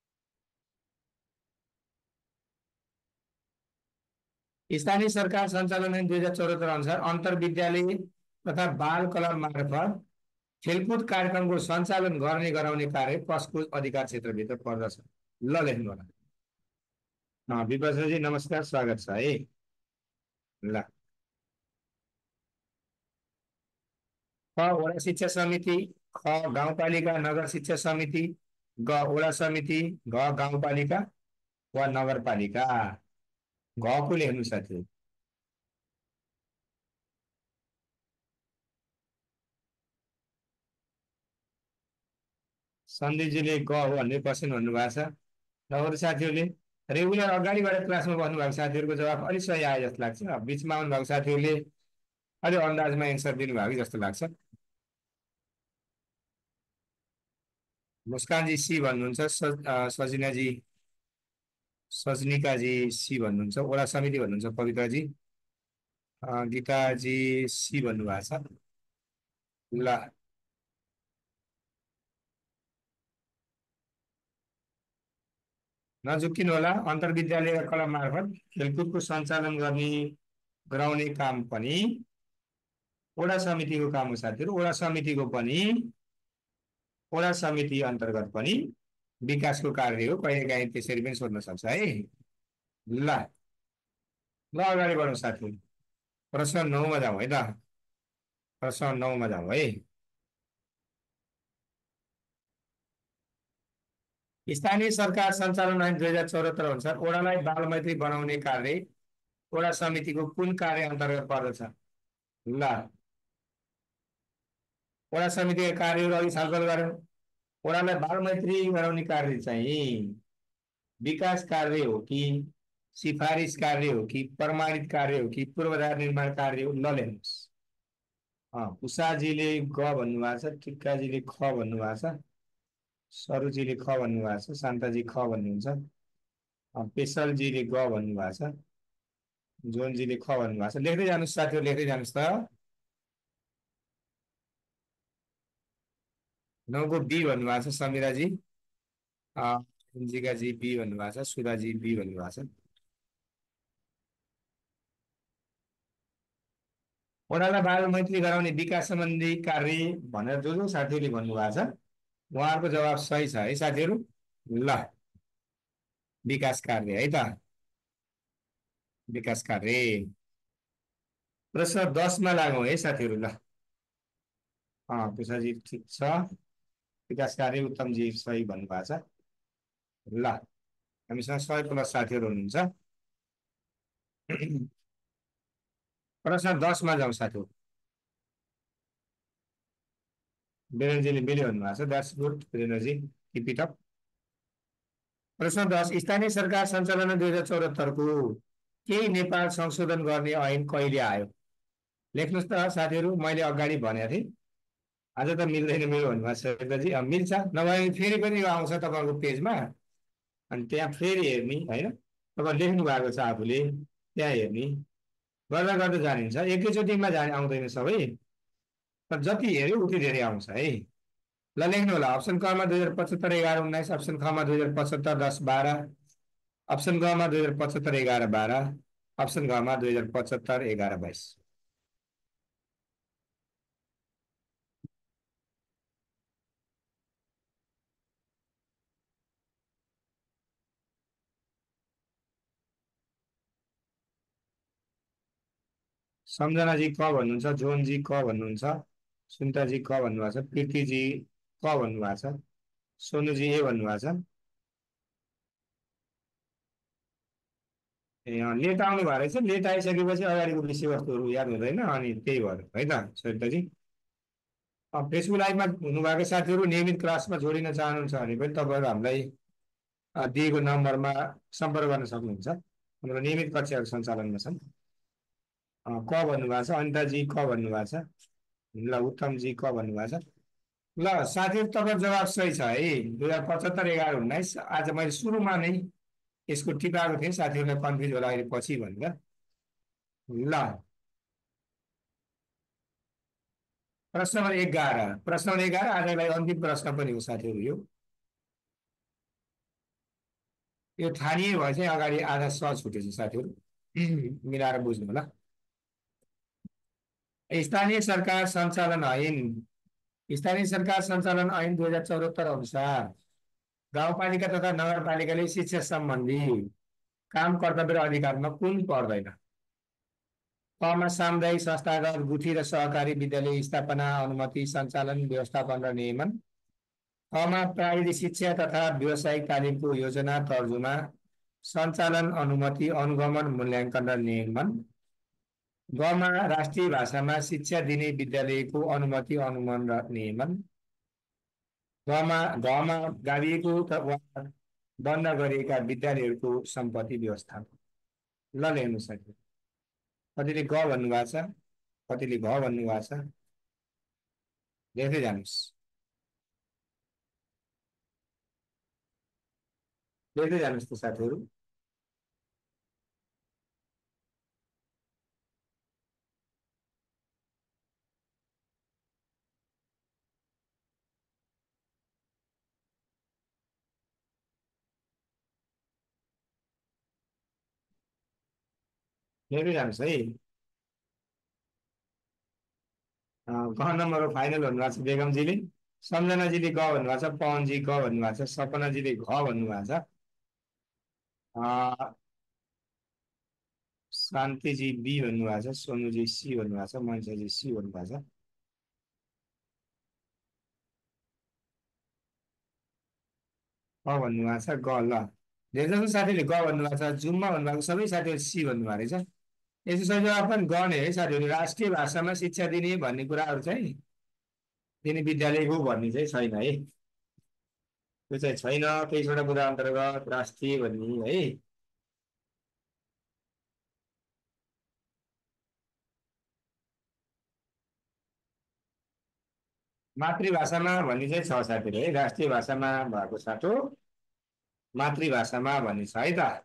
स्थानीय सरकार सञ्चालन ऐन दुई हजार चौहत्तर अनुसार अन्तर विद्यालय तथा बाल कला मार्फत खेलकुद कार्यक्रमको सञ्चालन गर्ने गराउने कार्य कसको अधिकार क्षेत्रभित्र पर्दछ? ल लेख्नु होला। विपाशाजी नमस्कार, स्वागत छ है। ल, क वडा शिक्षा समिति, ख गाउँपालिका नगर शिक्षा समिति, ग वडा समिति, घ गाउँपालिका वा नगरपालिका। घको लेख्नु साथी। सन्दीपजीले ग हो हन्ड्रेड पर्सेन्ट भन्नुभएको छ। र अरू साथीहरूले रेगुलर अगाडिबाट क्लासमा बस्नुभएको साथीहरूको जवाब अलिक सही आयो जस्तो लाग्छ। बिचमा आउनुभएको साथीहरूले अलिक अन्दाजमा एन्सर दिनुभएको जस्तो लाग्छ। मुस्कानजी सी भन्नुहुन्छ, सजिनाजी सजनिकाजी सी भन्नुहुन्छ, वडा समिति भन्नुहुन्छ पवित्राजी, गीताजी सी भन्नुभएको छ। ल, नझुक्किनु होला। अन्तर्विद्यालय कला मार्फत खेलकुदको सञ्चालन गर्ने गराउने काम पनि वडा समितिको काम हो साथीहरू। वडा समितिको पनि वडा समिति अन्तर्गत पनि विकासको कार्य हो। कहिलेकाहीँ त्यसरी पनि सोध्न सक्छ है। ल, ल अगाडि बढौँ साथीहरू। प्रश्न नौमा जाउँ है त। प्रश्न नौमा जाउँ है। स्थानीय सरकार सञ्चालन ऐन दुई हजार चौहत्तर अनुसार वडालाई बाल मैत्री बनाउने कार्य वडा समितिको कुन कार्य अन्तर्गत पर्दछ? ल, वडा समितिका कार्यहरू अघि छलफल गऱ्यौँ। वडालाई बाल मैत्री गराउने कार्य चाहिँ विकास कार्य हो कि सिफारिस कार्य हो कि प्रमाणित कार्य हो कि पूर्वाधार निर्माण कार्य हो? ल लेख्नुहोस्। उषाजीले ग भन्नुभएको छ, टिक्काजीले ख भन्नुभएको छ, सरुजीले ख भन्नुभएको छ, शान्ताजी ख भन्नुहुन्छ, पेशलजीले ग भन्नुभएको छ, जोनजीले ख भन्नुभएको छ। लेख्दै जानुहोस् साथीहरू, लेख्दै जानुहोस् त। नौको बी भन्नुभएको छ समिराजी, अन्जिकाजी बी भन्नुभएको छ, सुधाजी बी भन्नुभएको छ। वडालाई बाल मैत्री गराउने विकास सम्बन्धी कार्य भनेर जो जो साथीहरूले भन्नुभएको छ उहाँहरूको जवाब सही छ है साथीहरू। ल, विकास कार्य है त, विकास कार्य। प्रश्न दसमा लागौँ है साथीहरू। ल, अँ पुषाजी ठिक छ, विकास कार्य उत्तमजी सही भन्नुभएको छ। ल, हामीसँग सय प्लस साथीहरू हुनुहुन्छ। प्रश्न दसमा जाउँ साथीहरू। वीरेन्द्रजीले मिल्यो भन्नुभएको छ, that's good Virendraji, keep it up. प्रश्न दस, स्थानीय सरकार सञ्चालन दुई हजार चौहत्तरको केही नेपाल संशोधन गर्ने ऐन कहिले आयो? लेख्नुहोस् त साथीहरू। मैले अगाडि भनेको थिएँ आज त मिल्दैन मेरो भन्नुभएको छ जी। अब मिल्छ, नभए फेरि पनि यो आउँछ तपाईँको पेजमा, अनि त्यहाँ फेरि हेर्ने होइन। तपाईँ लेख्नु भएको छ आफूले, त्यहाँ हेर्ने गर्दा गर्दा जानिन्छ। एकैचोटिमा जाने आउँदैन सबै, तर जति हेऱ्यो उति धेरै आउँछ है। ल लेख्नु होला। अप्सन कमा दुई हजार पचहत्तर एघार उन्नाइस, अप्सन खमा दुई हजार पचहत्तर दस बाह्र, अप्सन गमा दुई हजार पचहत्तर एघार बाह्र, अप्सन घमा दुई हजार पचहत्तर एघार बाइस। सम्झनाजी क भन्नुहुन्छ, जोनजी क भन्नुहुन्छ, सुन्ताजी क भन्नुभएको छ, प्रीतिजी क भन्नुभएको छ, सोनुजी ए भन्नुभएको छ। ए लेट आउनु भएको रहेछ। लेट आइसकेपछि अगाडिको विषयवस्तुहरू याद हुँदैन, अनि त्यही भएर है त सरिताजी। फेसबुक लाइभमा हुनुभएको साथीहरू नियमित क्लासमा जोडिन चाहनुहुन्छ भने पनि तपाईँहरू हामीलाई दिएको नम्बरमा सम्पर्क गर्न सक्नुहुन्छ। हाम्रो नियमित कक्षाहरू सञ्चालनमा छन्। क भन्नुभएको छ, अनिताजी क भन्नुभएको छ, ल उत्तमजी क भन्नुभएको छ। ल साथीहरू तपाईँको जवाब सही छ है। दुई हजार पचहत्तर एघार उन्नाइस आज मैले सुरुमा नै यसको टिपाएको थिएँ, साथीहरूलाई कन्फ्युज होला अहिले पछि भनेर। ल प्रश्न नम्बर एघार प्रश्न नम्बर एघार आजलाई अन्तिम प्रश्न पनि हो साथीहरू। यो यो थाहा नै भयो चाहिँ अगाडि आधा सहज छुटेछ साथीहरू, मिलाएर बुझ्नु होला। स्थानीय सरकार सञ्चालन ऐन स्थानीय सरकार सञ्चालन ऐन दुई हजार चौहत्तर अनुसार गाउँपालिका तथा नगरपालिकाले शिक्षा सम्बन्धी काम कर्तव्य र अधिकारमा कुन पर्दैन? कमा सामुदायिक संस्थागत गुठी र सहकारी विद्यालय स्थापना अनुमति सञ्चालन व्यवस्थापन र नियमन। कमा प्राविधिक शिक्षा तथा व्यावसायिक तालिमको योजना तर्जुमा सञ्चालन अनुमति अनुगमन मूल्याङ्कन र नियमन। गमा राष्ट्रिय भाषामा शिक्षा दिने विद्यालयको अनुमति अनुगमन र नियमन। गमा घमा गाभिएको वा बन्द गरिएका विद्यालयहरूको सम्पत्ति व्यवस्थापन। ल लेख्नुहोस् साथी, कतिले ग भन्नुभएको छ, कतिले घ भन्नुभएको छ, लेख्दै जानुहोस् लेख्दै जानुहोस् त साथीहरू। लेख्दै जानुहोस् है। ग नम्बर फाइनल भन्नुभएको छ बेगमजीले, सम्झनाजीले ग भन्नुभएको छ, पवनजी ग भन्नुभएको छ, सपनाजीले घ भन्नुभएको छ, शान्तिजी बी भन्नुभएको छ, सोनुजी सी भन्नुभएको छ, मनिषाजी सी भन्नुभएको छ। ग भन्नुभएको छ, ग। ल धेरैजसो साथीहरूले ग भन्नुभएको छ, जुममा भन्नुभएको सबै साथीहरू सी भन्नुभएको रहेछ। यसो सही जवाब पनि ग नै है साथीहरू। राष्ट्रिय भाषामा शिक्षा दिने भन्ने कुराहरू चाहिँ दिने विद्यालय हो भन्ने चाहिँ छैन है, त्यो चाहिँ छैन। तेइसवटा बुँदा अन्तर्गत राष्ट्रिय भन्ने है। मातृभाषामा भन्ने चाहिँ छ साथीहरू है। राष्ट्रिय भाषामा भएको साटो मातृभाषामा भन्ने छ है त।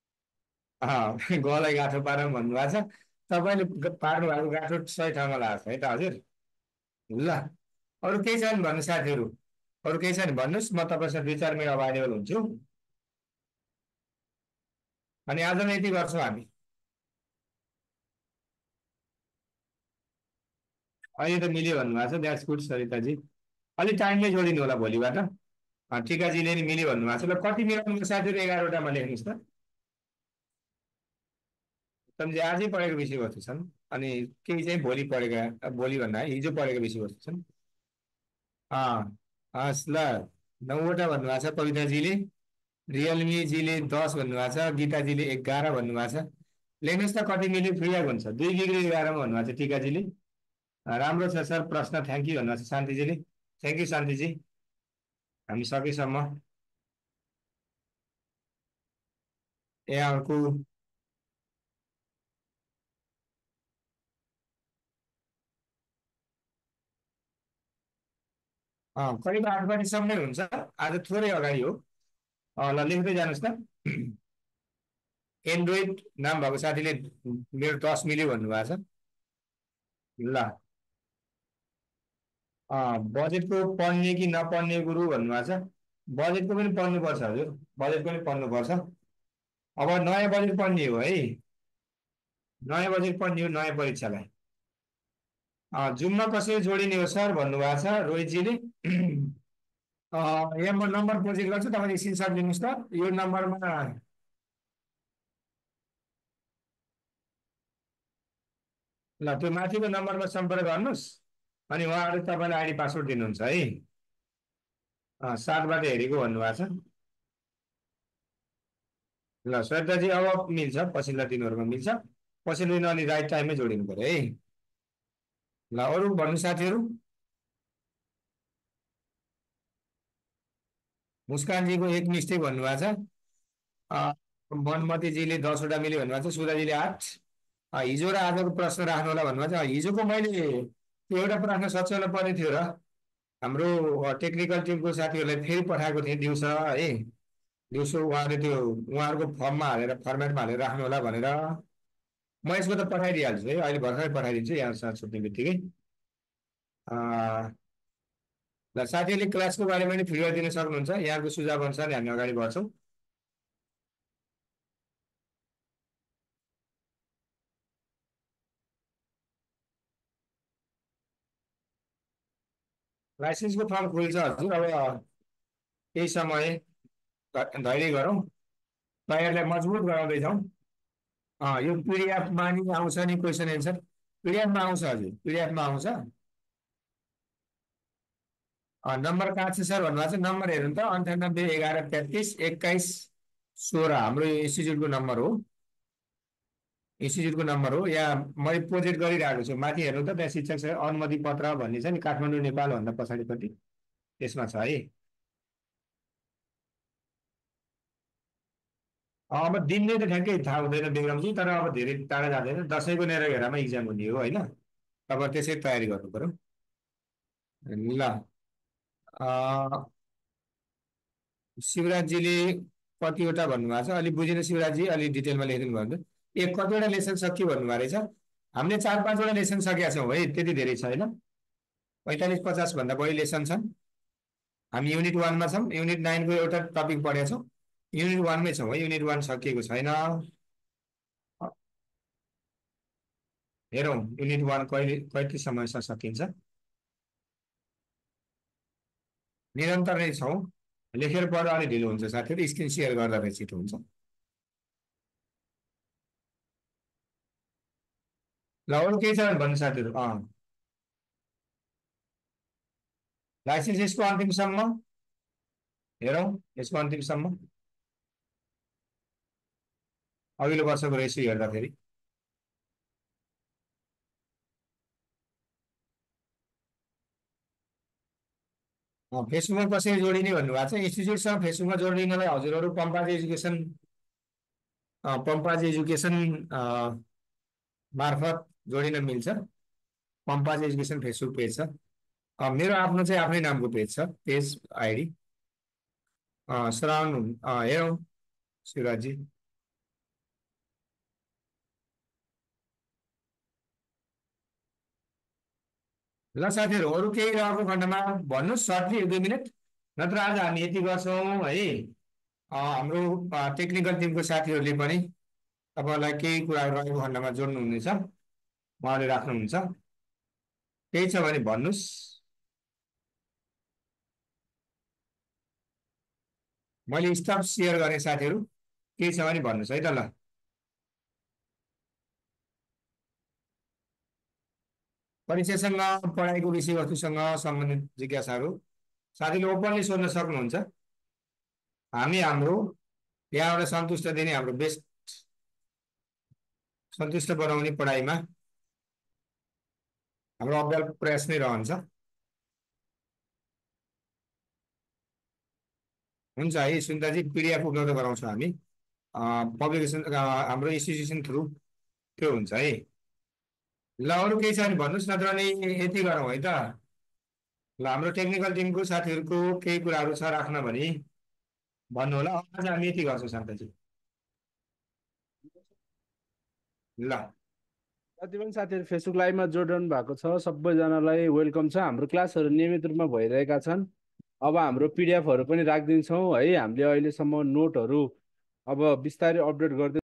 गलाई गाँठो पारौँ भन्नुभएको छ, तपाईँले पार्नु भएको गाँठो सही ठाउँमा लाग्छ है त हजुर। ल अरू केही छ भने भन्नु साथीहरू, अरू केही छ भने भन्नुहोस्, म तपाईँसँग दुई चार मिनट अभाइलेबल हुन्छु। अनि आजलाई यति गर्छौँ हामी। अहिले त मिल्यो भन्नुभएको छ, द्याट्स गुड सरिताजी। अलिक टाइममै जोडिनु होला भोलिबाट। टिकाजीले नि मिल्यो भन्नुभएको छ। ल कति मिलाउनु साथीहरू, एघारवटामा लेख्नुहोस् त। तपाईँले आजै पढेको विषयवस्तु छन्, अनि केही चाहिँ भोलि पढेका, भोलि भन्दा हिजो पढेको विषयवस्तु छन्। अँ हस् ल, नौवटा भन्नुभएको छ कविताजीले, रियलमीजीले दस भन्नुभएको छ, गीताजीले एघार भन्नुभएको छ। लेख्नुहोस् त कति मिल्यो, फ्रियाग हुन्छ। दुई बिग्री एघारमा भन्नुभएको छ टिकाजीले। राम्रो छ सर प्रश्न, थ्याङ्क यू भन्नुभएको छ शान्तिजीले। थ्याङ्क यू शान्तिजी, हामी सकेसम्म यहाँहरूको करिब आठ बजीसम्म नै हुन्छ। आज थोरै अगाडि हो। ल लेख्दै जानुहोस् त। एन्ड्रोइड नाम भएको साथीले मेरो दस मिल्यो भन्नुभएको छ। ल बजेटको पढ्ने कि नपढ्ने गुरु भन्नुभएको छ। बजेटको पनि पढ्नुपर्छ हजुर, बजेटको पनि पढ्नुपर्छ। अब नयाँ बजेट पढ्ने हो है, नयाँ बजेट पढ्ने हो नयाँ परीक्षालाई। जुममा कसरी जोडिने हो सर भन्नुभएको छ रोहितजीले। यहाँ म नम्बर प्रोजेक्ट गर्छु, तपाईँले स्क्रिनसट लिनुहोस् त। यो नम्बरमा ल त्यो माथिको नम्बरमा सम्पर्क गर्नुहोस्, अनि उहाँहरूले तपाईँलाई आइडी पासवर्ड दिनुहुन्छ है। सातबाट हेरेको भन्नुभएको छ। ल श्रद्धाजी अब मिल्छ, पछिल्ला दिनहरूमा मिल्छ, पछिल्लो दिन अलि राइट टाइममै जोडिनु पऱ्यो है। ल अरू भन्नु साथीहरू। मुस्कानजीको एक मिस्टेक भन्नुभएको छ। मनमतीजीले दसवटा मिल्यो भन्नुभएको छ। सुधाजीले आठ। हिजो र आजको प्रश्न राख्नु होला भन्नुभएको छ। हिजोको मैले त्यो एउटा प्रश्न सच्याउनु पर्ने थियो र हाम्रो टेक्निकल टिमको साथीहरूलाई फेरि पठाएको थिएँ दिउँसो है। दिउँसो उहाँले त्यो उहाँहरूको फर्ममा हालेर फर्मेटमा हालेर राख्नु होला भनेर म यसको त पठाइदिइहाल्छु है। अहिले भर्खरै पठाइदिन्छु यहाँसँग छुट्ने बित्तिकै। ल साथीहरूले क्लासको बारेमा पनि फिडब्याक दिन सक्नुहुन्छ। यहाँको सुझाव अनुसार हामी अगाडि बढ्छौँ। लाइसेन्सको फर्म खुल्छ हजुर। अब केही समय धैर्य गरौँ, तयारीलाई मजबुत गराउँदै जाउँ। यो पिडिएफमा नि आउँछ नि क्वेसन एन्सर। पिडिएफमा आउँछ हजुर, पिडिएफमा आउँछ। नम्बर कहाँ छ सर भन्नुभएको छ। नम्बर हेर्नु त अन्ठानब्बे एघार तेत्तिस एक्काइस सोह्र हाम्रो इन्स्टिच्युटको नम्बर हो। इन्स्टिच्युटको नम्बर हो। यहाँ मैले प्रोजेक्ट गरिरहेको छु। माथि हेर्नु त त्यहाँ शिक्षक अनुमति पत्र भन्ने छ नि, काठमाडौँ नेपालभन्दा पछाडिपट्टि त्यसमा छ है। अब दिन नै त ठ्याक्कै थाहा हुँदैन विक्रमजी, तर अब धेरै टाढा जाँदैन। दसैँको नेराघेरामा इक्जाम हुने हो होइन। अब त्यसै तयारी गर्नु पर्यो। ल शिवराजजीले कतिवटा भन्नुभएको छ, अलिक बुझिन शिवराजजी, अलिक डिटेलमा लेखिदिनु भयो। ए कतिवटा लेसन सक्यो भन्नुभएको रहेछ। हामीले चार पाँचवटा लेसन सकेका छौँ है, त्यति धेरै छैन। पैँतालिस पचास भन्दा बढी लेसन छन्। हामी युनिट वानमा छौँ। युनिट नाइनको एउटा टपिक पढेका छौँ। युनिट वानमै छौँ है, युनिट वान सकिएको छैन। हेरौँ युनिट वान कहिले कति समयसम्म सकिन्छ। निरन्तर नै छौँ। लेखेर पढ्दा अलिक ढिलो हुन्छ साथीहरू, स्क्रिन सेयर गर्दा चाहिँ छिटो हुन्छ। ल अरू केही छ भने भन्नु साथीहरू। अँ लाइसेन्स यसको अन्तिमसम्म हेरौँ, यसको अन्तिमसम्म अघिल्लो वर्षको रेसियो हेर्दाखेरि फेसबुकमा कसरी जोडिने भन्नुभएको छ। इन्स्टिच्युटसँग फेसबुकमा जोडिनलाई हजुरहरू पम्पाज एजुकेसन पम्पाज एजुकेसन मार्फत जोडिन मिल्छ। पम्पाज एजुकेसन फेसबुक पेज छ। मेरो आफ्नो चाहिँ आफ्नै नामको पेज छ, पेज आइडी श्रावण। हेरौँ शिवराजजी। ल साथीहरू अरू केही रहेको खण्डमा भन्नुहोस् सर्टली एक दुई मिनट, नत्र आज हामी यति गर्छौँ है। हाम्रो टेक्निकल टिमको साथीहरूले पनि तपाईँहरूलाई केही कुराहरू रहेको खण्डमा जोड्नुहुनेछ, उहाँले राख्नुहुन्छ। केही छ भने भन्नुहोस्। मैले स्टफ सेयर गरेँ साथीहरू, केही छ भने भन्नुहोस् है त। ल परीक्षासँग पढाइको विषयवस्तुसँग सम्बन्धित जिज्ञासाहरू साथीले ओपनली सोध्न सक्नुहुन्छ। हामी हाम्रो यहाँबाट सन्तुष्ट दिने, हाम्रो बेस्ट सन्तुष्ट बनाउने पढाइमा हाम्रो अभ्याल प्रयास नै रहन्छ। हुन्छ है सुन्दाजी, पिडिएफ उपलब्ध गराउँछौँ हामी पब्लिकेसन हाम्रो इन्स्टिट्युसन थ्रु, त्यो हुन्छ है। ल अरू केही छ भने भन्नुहोस्, नत्र नि यति गरौँ है त। ल हाम्रो टेक्निकल टिमको साथीहरूको केही कुराहरू छ राख्न भने भन्नु होला। आज हामी यति गर्छौँ शान्ताजी। ल जति पनि साथीहरू फेसबुक लाइभमा जोडिनु भएको छ सबैजनालाई वेलकम छ। हाम्रो क्लासहरू नियमित रूपमा भइरहेका छन्। अब हाम्रो पिडिएफहरू पनि राखिदिन्छौँ है। हामीले अहिलेसम्म नोटहरू अब बिस्तारै अपडेट गर्दै